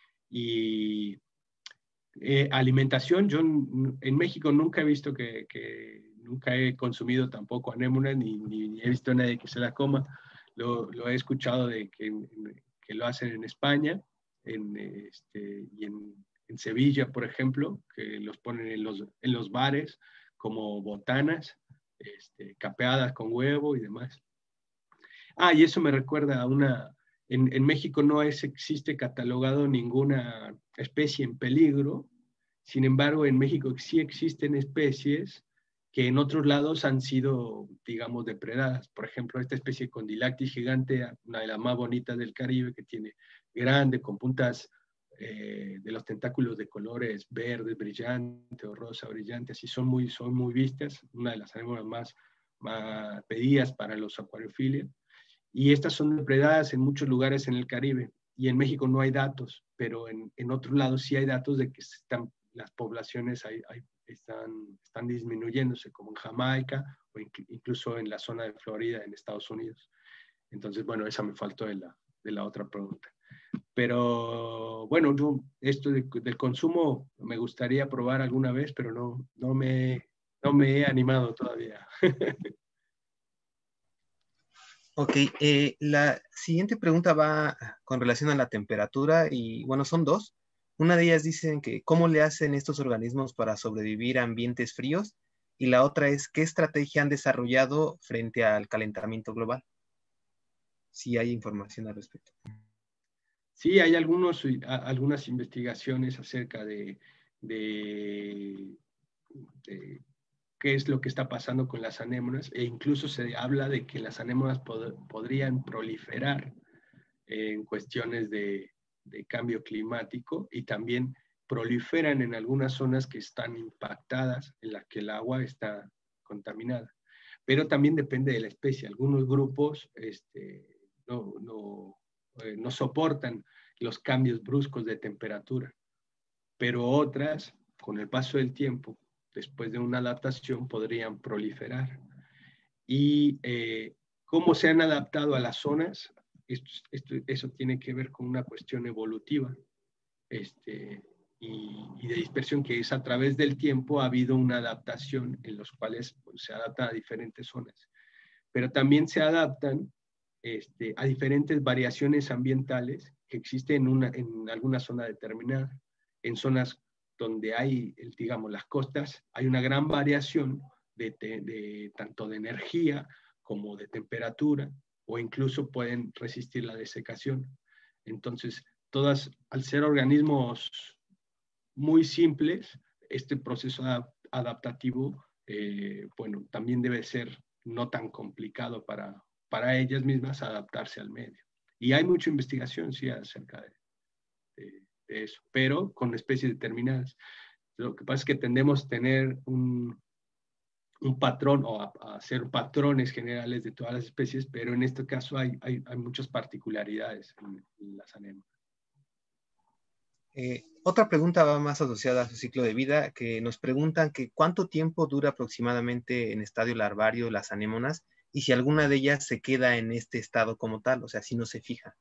Y eh, alimentación, yo en México nunca he visto que, que nunca he consumido tampoco anémona, ni, ni, ni he visto a nadie que se la coma. Lo, lo he escuchado de que, que lo hacen en España en, este, y en, en Sevilla, por ejemplo, que los ponen en los, en los bares como botanas, este, capeadas con huevo y demás. Ah, y eso me recuerda a una... En, en México no es, existe catalogado ninguna especie en peligro, sin embargo, en México sí existen especies que en otros lados han sido, digamos, depredadas. Por ejemplo, esta especie Condylactis gigante, una de las más bonitas del Caribe, que tiene grande, con puntas eh, de los tentáculos de colores verdes brillantes o rosa brillante, así son muy, son muy vistas, una de las anémonas más, más pedidas para los acuariofilios. Y estas son depredadas en muchos lugares en el Caribe. Y en México no hay datos, pero en, en otros lados sí hay datos de que están, las poblaciones hay, hay, están, están disminuyéndose, como en Jamaica o incluso en la zona de Florida, en Estados Unidos. Entonces, bueno, esa me faltó de la, de la otra pregunta. Pero bueno, yo esto de, del consumo me gustaría probar alguna vez, pero no, no, me, no me he animado todavía. Ok, eh, la siguiente pregunta va con relación a la temperatura y bueno, son dos. Una de ellas dicen que cómo le hacen estos organismos para sobrevivir a ambientes fríos y la otra es qué estrategia han desarrollado frente al calentamiento global. Si hay información al respecto. Sí, hay algunos, algunas investigaciones acerca de, de, de qué es lo que está pasando con las anémonas, e incluso se habla de que las anémonas pod podrían proliferar en cuestiones de, de cambio climático, y también proliferan en algunas zonas que están impactadas, en las que el agua está contaminada. Pero también depende de la especie. Algunos grupos este, no, no, eh, no soportan los cambios bruscos de temperatura, pero otras, con el paso del tiempo, después de una adaptación, podrían proliferar. Y eh, cómo se han adaptado a las zonas, esto, esto, eso tiene que ver con una cuestión evolutiva este, y, y de dispersión, que es a través del tiempo ha habido una adaptación en los cuales pues, se adapta a diferentes zonas. Pero también se adaptan este, a diferentes variaciones ambientales que existen en, una, en alguna zona determinada. En zonas donde hay, digamos, las costas, hay una gran variación de, de, de tanto de energía como de temperatura, o incluso pueden resistir la desecación. Entonces, todas, al ser organismos muy simples, este proceso adaptativo, eh, bueno, también debe ser no tan complicado para, para ellas mismas adaptarse al medio. Y hay mucha investigación, sí, acerca de, de, de eso, pero con especies determinadas. Lo que pasa es que tendemos a tener un, un patrón, o a, a hacer patrones generales de todas las especies, pero en este caso hay, hay, hay muchas particularidades en, en las anémonas. Eh, otra pregunta va más asociada a su ciclo de vida, que nos preguntan que cuánto tiempo dura aproximadamente en estadio larvario las anémonas y si alguna de ellas se queda en este estado como tal, o sea, si no se fija.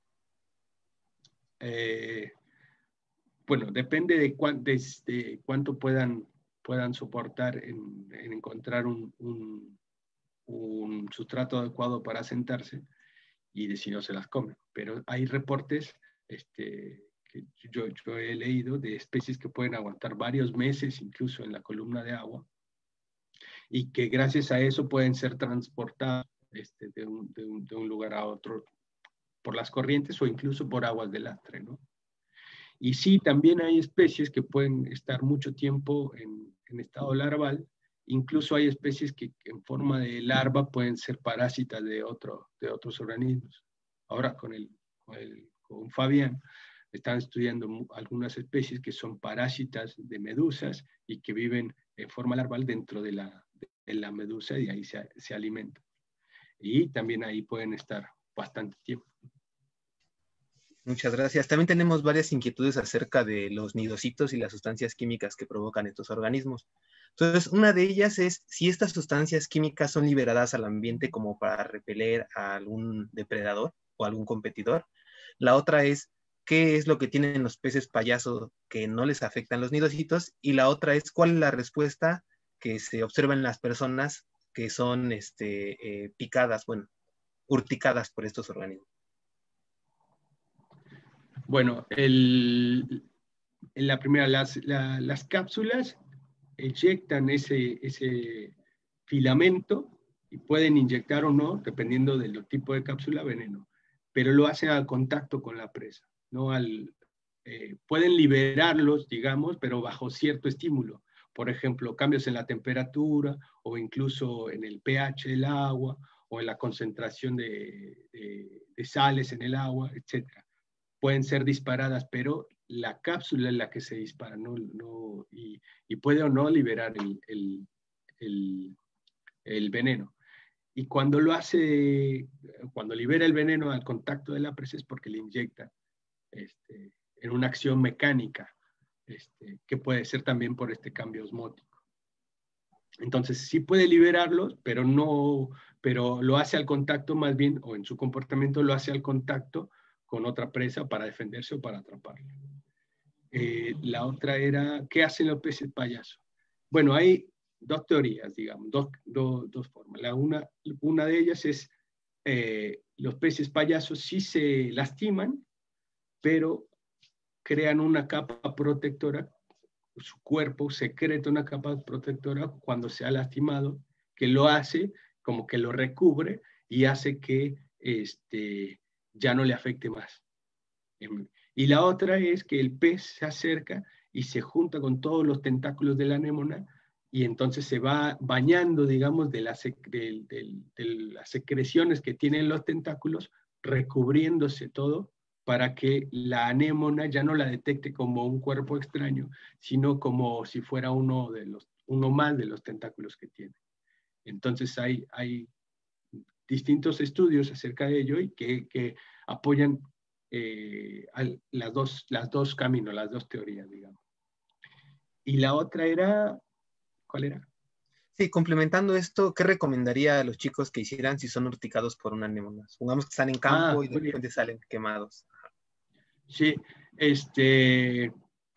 Eh, bueno, depende de, cuán, de, de cuánto puedan, puedan soportar en, en encontrar un, un, un sustrato adecuado para asentarse y de si no se las comen. Pero hay reportes este, que yo, yo he leído de especies que pueden aguantar varios meses incluso en la columna de agua, y que gracias a eso pueden ser transportadas este, de, un, de, un, de un lugar a otro por las corrientes o incluso por aguas de lastre, ¿no? Y sí, también hay especies que pueden estar mucho tiempo en, en estado larval. Incluso hay especies que en forma de larva pueden ser parásitas de, otro, de otros organismos. Ahora con, el, con, el, con Fabián están estudiando algunas especies que son parásitas de medusas y que viven en forma larval dentro de la, de la medusa, y ahí se, se alimentan. Y también ahí pueden estar bastante tiempo. Muchas gracias. También tenemos varias inquietudes acerca de los nidocitos y las sustancias químicas que provocan estos organismos. Entonces, una de ellas es si estas sustancias químicas son liberadas al ambiente como para repeler a algún depredador o algún competidor. La otra es qué es lo que tienen los peces payaso que no les afectan los nidocitos. Y la otra es cuál es la respuesta que se observa en las personas que son este, eh, picadas, bueno, urticadas por estos organismos. Bueno, el, en la primera, las, la, las cápsulas inyectan ese, ese filamento, y pueden inyectar o no, dependiendo del tipo de cápsula, veneno, pero lo hacen al contacto con la presa, ¿no? Al, eh, pueden liberarlos, digamos, pero bajo cierto estímulo. Por ejemplo, cambios en la temperatura, o incluso en el pH del agua, o en la concentración de, de, de sales en el agua, etcétera. Pueden ser disparadas, pero la cápsula es la que se dispara, ¿no? No, y, y puede o no liberar el, el, el, el veneno. Y cuando lo hace, cuando libera el veneno al contacto de la presa, es porque le inyecta este, en una acción mecánica, este, que puede ser también por este cambio osmótico. Entonces sí puede liberarlos, pero, no, pero lo hace al contacto más bien, o en su comportamiento lo hace al contacto con otra presa para defenderse o para atraparla. Eh, la otra era, ¿qué hacen los peces payaso? Bueno, hay dos teorías, digamos, dos, dos, dos formas. La una, una de ellas es, eh, los peces payasos sí se lastiman, pero crean una capa protectora, su cuerpo secreta una capa protectora cuando se ha lastimado, que lo hace como que lo recubre y hace que este, ya no le afecte más. Y la otra es que el pez se acerca y se junta con todos los tentáculos de la anémona, y entonces se va bañando, digamos, de, la sec de, de, de las secreciones que tienen los tentáculos recubriéndose todo para que la anémona ya no la detecte como un cuerpo extraño, sino como si fuera uno, de los, uno más de los tentáculos que tiene. Entonces hay, hay distintos estudios acerca de ello y que, que apoyan eh, al, las, dos, las dos caminos, las dos teorías, digamos. Y la otra era, ¿cuál era? Sí, complementando esto, ¿qué recomendaría a los chicos que hicieran si son urticados por una anémona? Supongamos que están en campo Ah, y de muy bien. repente salen quemados. Sí, este,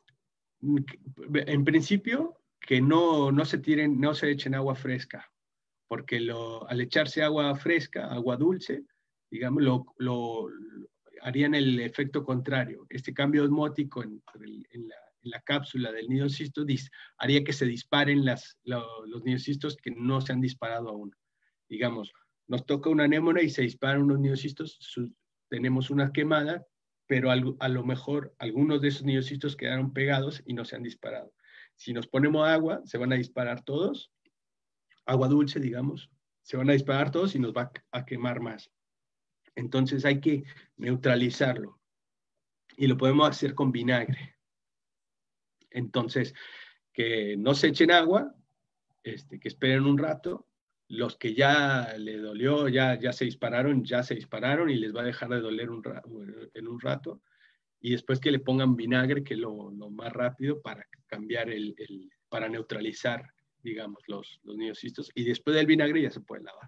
en principio, que no, no se tiren, no se echen agua fresca, porque lo, al echarse agua fresca, agua dulce, digamos, lo, lo, lo harían el efecto contrario. Este cambio osmótico en, en, la, en la cápsula del nidocisto dis, haría que se disparen las, lo, los nidocistos que no se han disparado aún. Digamos, nos toca una anémona y se disparan unos nidocistos, su, tenemos una quemada, pero al, a lo mejor algunos de esos nidocitos quedaron pegados y no se han disparado. Si nos ponemos agua, se van a disparar todos, agua dulce, digamos, se van a disparar todos y nos va a quemar más. Entonces hay que neutralizarlo y lo podemos hacer con vinagre. Entonces, que no se echen agua, este, que esperen un rato. Los que ya le dolió, ya, ya se dispararon, ya se dispararon y les va a dejar de doler un en un rato. Y después que le pongan vinagre, que es lo, lo más rápido para cambiar el, el para neutralizar, digamos, los, los nidocitos. Y después del vinagre ya se puede lavar.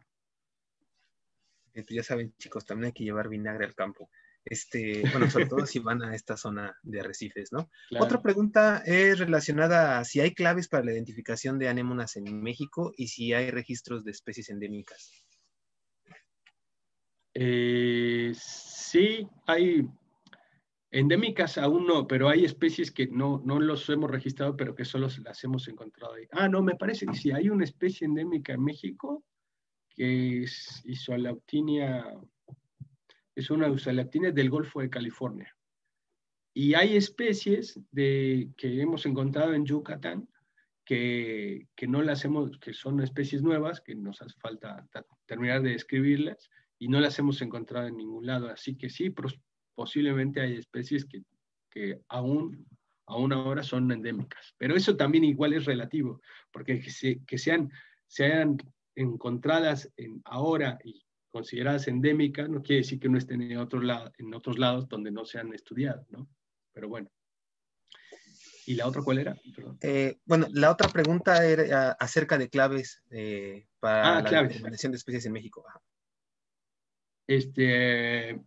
Ya saben, chicos, también hay que llevar vinagre al campo. Este, bueno, sobre todo si van a esta zona de arrecifes, ¿no? Claro. Otra pregunta es relacionada a si hay claves para la identificación de anémonas en México y si hay registros de especies endémicas. Eh, sí, hay endémicas aún no, pero hay especies que no, no los hemos registrado, pero que solo las hemos encontrado ahí. Ah, no, me parece que sí, hay una especie endémica en México que es Isoalauctinia, es una Isoalauctinia del Golfo de California. Y hay especies de, que hemos encontrado en Yucatán que, que no las hemos, que son especies nuevas, que nos hace falta terminar de describirlas, y no las hemos encontrado en ningún lado. Así que sí, posiblemente hay especies que, que aún, aún ahora son endémicas. Pero eso también igual es relativo, porque que, se, que sean, sean encontradas en ahora y consideradas endémicas, no quiere decir que no estén en, otro lado, en otros lados donde no se han estudiado, ¿no? Pero bueno. ¿Y la otra cuál era? Eh, bueno, la otra pregunta era acerca de claves eh, para ah, la claves. determinación de especies en México. Ajá. Este,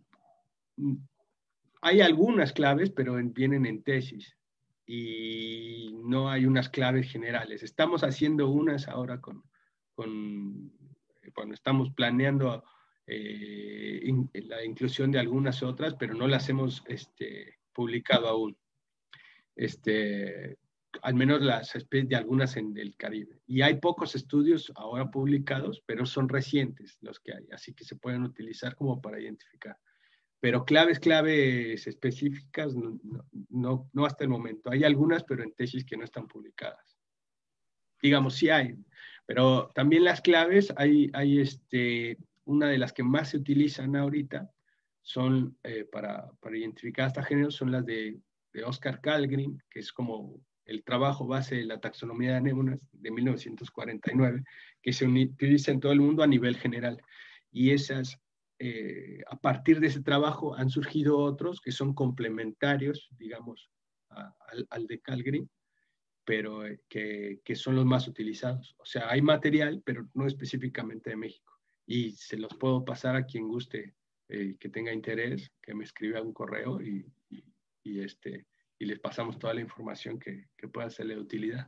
hay algunas claves, pero en, vienen en tesis. Y no hay unas claves generales. Estamos haciendo unas ahora con, con cuando estamos planeando eh, in, la inclusión de algunas otras, pero no las hemos este, publicado aún. Este, al menos las especies de algunas en el Caribe. Y hay pocos estudios ahora publicados, pero son recientes los que hay, así que se pueden utilizar como para identificar. Pero claves, claves específicas, no, no, no hasta el momento. Hay algunas, pero en tesis que no están publicadas. Digamos, sí hay, pero también las claves, hay, hay este, una de las que más se utilizan ahorita, son eh, para, para identificar hasta géneros, son las de, de Oscar Carlgren, que es como el trabajo base de la taxonomía de anémonas de mil novecientos cuarenta y nueve, que se utiliza en todo el mundo a nivel general. Y esas, eh, a partir de ese trabajo han surgido otros que son complementarios, digamos, a, al, al de Carlgren, pero eh, que, que son los más utilizados. O sea, hay material, pero no específicamente de México. Y se los puedo pasar a quien guste, eh, que tenga interés, que me escriba un correo y, y, y, este, y les pasamos toda la información que, que pueda serle de utilidad.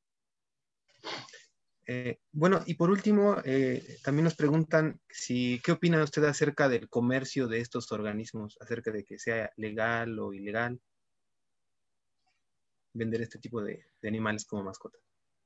Eh, bueno, y por último, eh, también nos preguntan si, ¿qué opina usted acerca del comercio de estos organismos, acerca de que sea legal o ilegal vender este tipo de, de animales como mascota?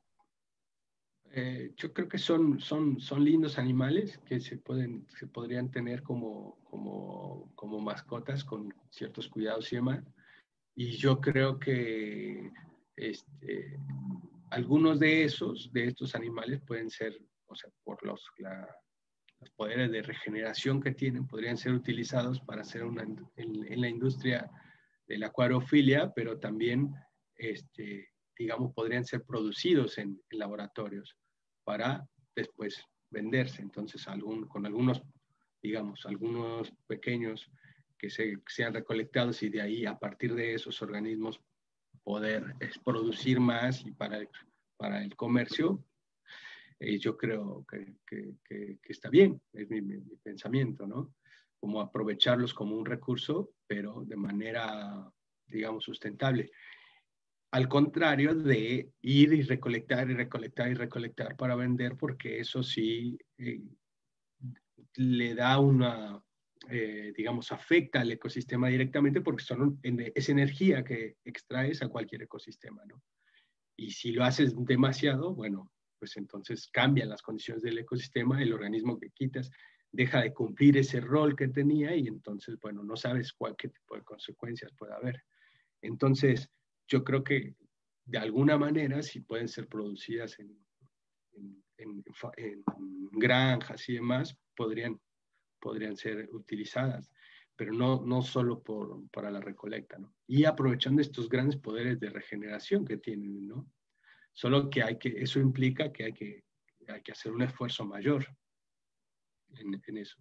Eh, yo creo que son, son, son lindos animales que se, pueden, se podrían tener como, como, como mascotas con ciertos cuidados y demás. Y yo creo que este, algunos de esos, de estos animales pueden ser, o sea, por los, la, los poderes de regeneración que tienen podrían ser utilizados para hacer una, en, en la industria de la acuariofilia, pero también, este, digamos, podrían ser producidos en, en laboratorios para después venderse. Entonces, algún, con algunos, digamos, algunos pequeños que se, sean recolectados y de ahí, a partir de esos organismos, poder es, producir más y para el, para el comercio, eh, yo creo que, que, que, que está bien, es mi, mi, mi pensamiento, ¿no? Como aprovecharlos como un recurso, pero de manera, digamos, sustentable. Al contrario de ir y recolectar y recolectar y recolectar para vender, porque eso sí eh, le da una, eh, digamos, afecta al ecosistema directamente porque son, es energía que extraes a cualquier ecosistema, ¿no? Y si lo haces demasiado, bueno, pues entonces cambian las condiciones del ecosistema, el organismo que quitas deja de cumplir ese rol que tenía y entonces, bueno, no sabes cuál, qué tipo de consecuencias puede haber. Entonces, yo creo que de alguna manera, si pueden ser producidas en, en, en, en granjas y demás, podrían, podrían ser utilizadas, pero no, no solo por, para la recolecta, ¿no? Y aprovechando estos grandes poderes de regeneración que tienen, ¿no? Solo que hay que, eso implica que hay que, hay que hacer un esfuerzo mayor en, en eso.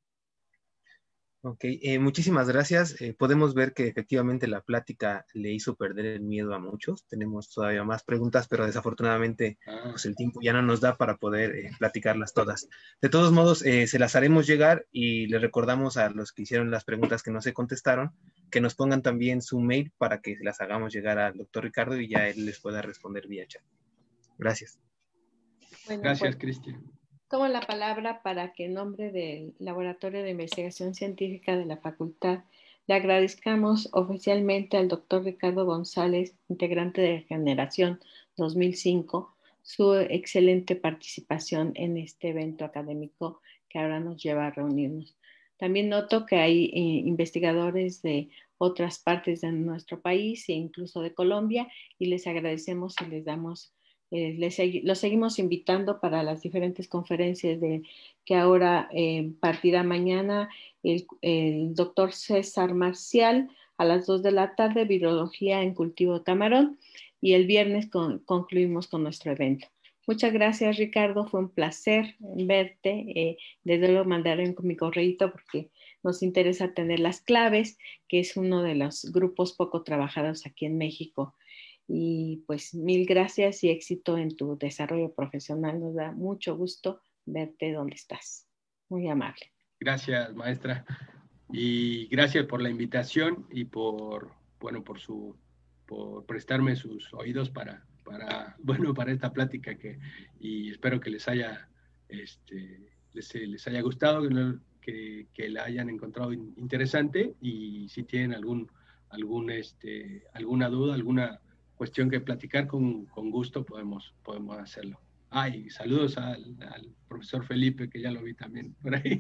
Ok, eh, muchísimas gracias. Eh, podemos ver que efectivamente la plática le hizo perder el miedo a muchos. Tenemos todavía más preguntas, pero desafortunadamente ah. pues el tiempo ya no nos da para poder eh, platicarlas todas. De todos modos, eh, se las haremos llegar y les recordamos a los que hicieron las preguntas que no se contestaron, que nos pongan también su mail para que las hagamos llegar al doctor Ricardo y ya él les pueda responder vía chat. Gracias. Bueno, gracias, pues, Cristian. Tomo la palabra para que en nombre del Laboratorio de Investigación Científica de la Facultad le agradezcamos oficialmente al doctor Ricardo González, integrante de Generación dos mil cinco, su excelente participación en este evento académico que ahora nos lleva a reunirnos. También noto que hay eh, investigadores de otras partes de nuestro país e incluso de Colombia y les agradecemos y les damos Eh, les, los seguimos invitando para las diferentes conferencias de, que ahora eh, partirá mañana el, el doctor César Marcial a las dos de la tarde, Virología en Cultivo de Camarón, y el viernes con, concluimos con nuestro evento. Muchas gracias, Ricardo, fue un placer verte. Eh, desde luego mandaré mi correíto porque nos interesa tener las claves, que es uno de los grupos poco trabajados aquí en México. Y pues mil gracias y éxito en tu desarrollo profesional. Nos da mucho gusto verte donde estás. Muy amable. Gracias, maestra. Y gracias por la invitación y por, bueno, por su, por prestarme sus oídos para, para, bueno, para esta plática que, y espero que les haya, este, les, les haya gustado, que, que la hayan encontrado interesante y si tienen algún, algún, este, alguna duda, alguna cuestión que platicar, con, con gusto podemos, podemos hacerlo. Ay, ah, saludos al, al profesor Felipe, que ya lo vi también por ahí.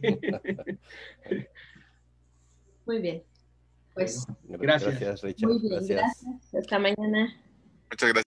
Muy bien. Pues bueno, gracias. Gracias, Richard. Muy bien, gracias. gracias. Hasta mañana. Muchas gracias.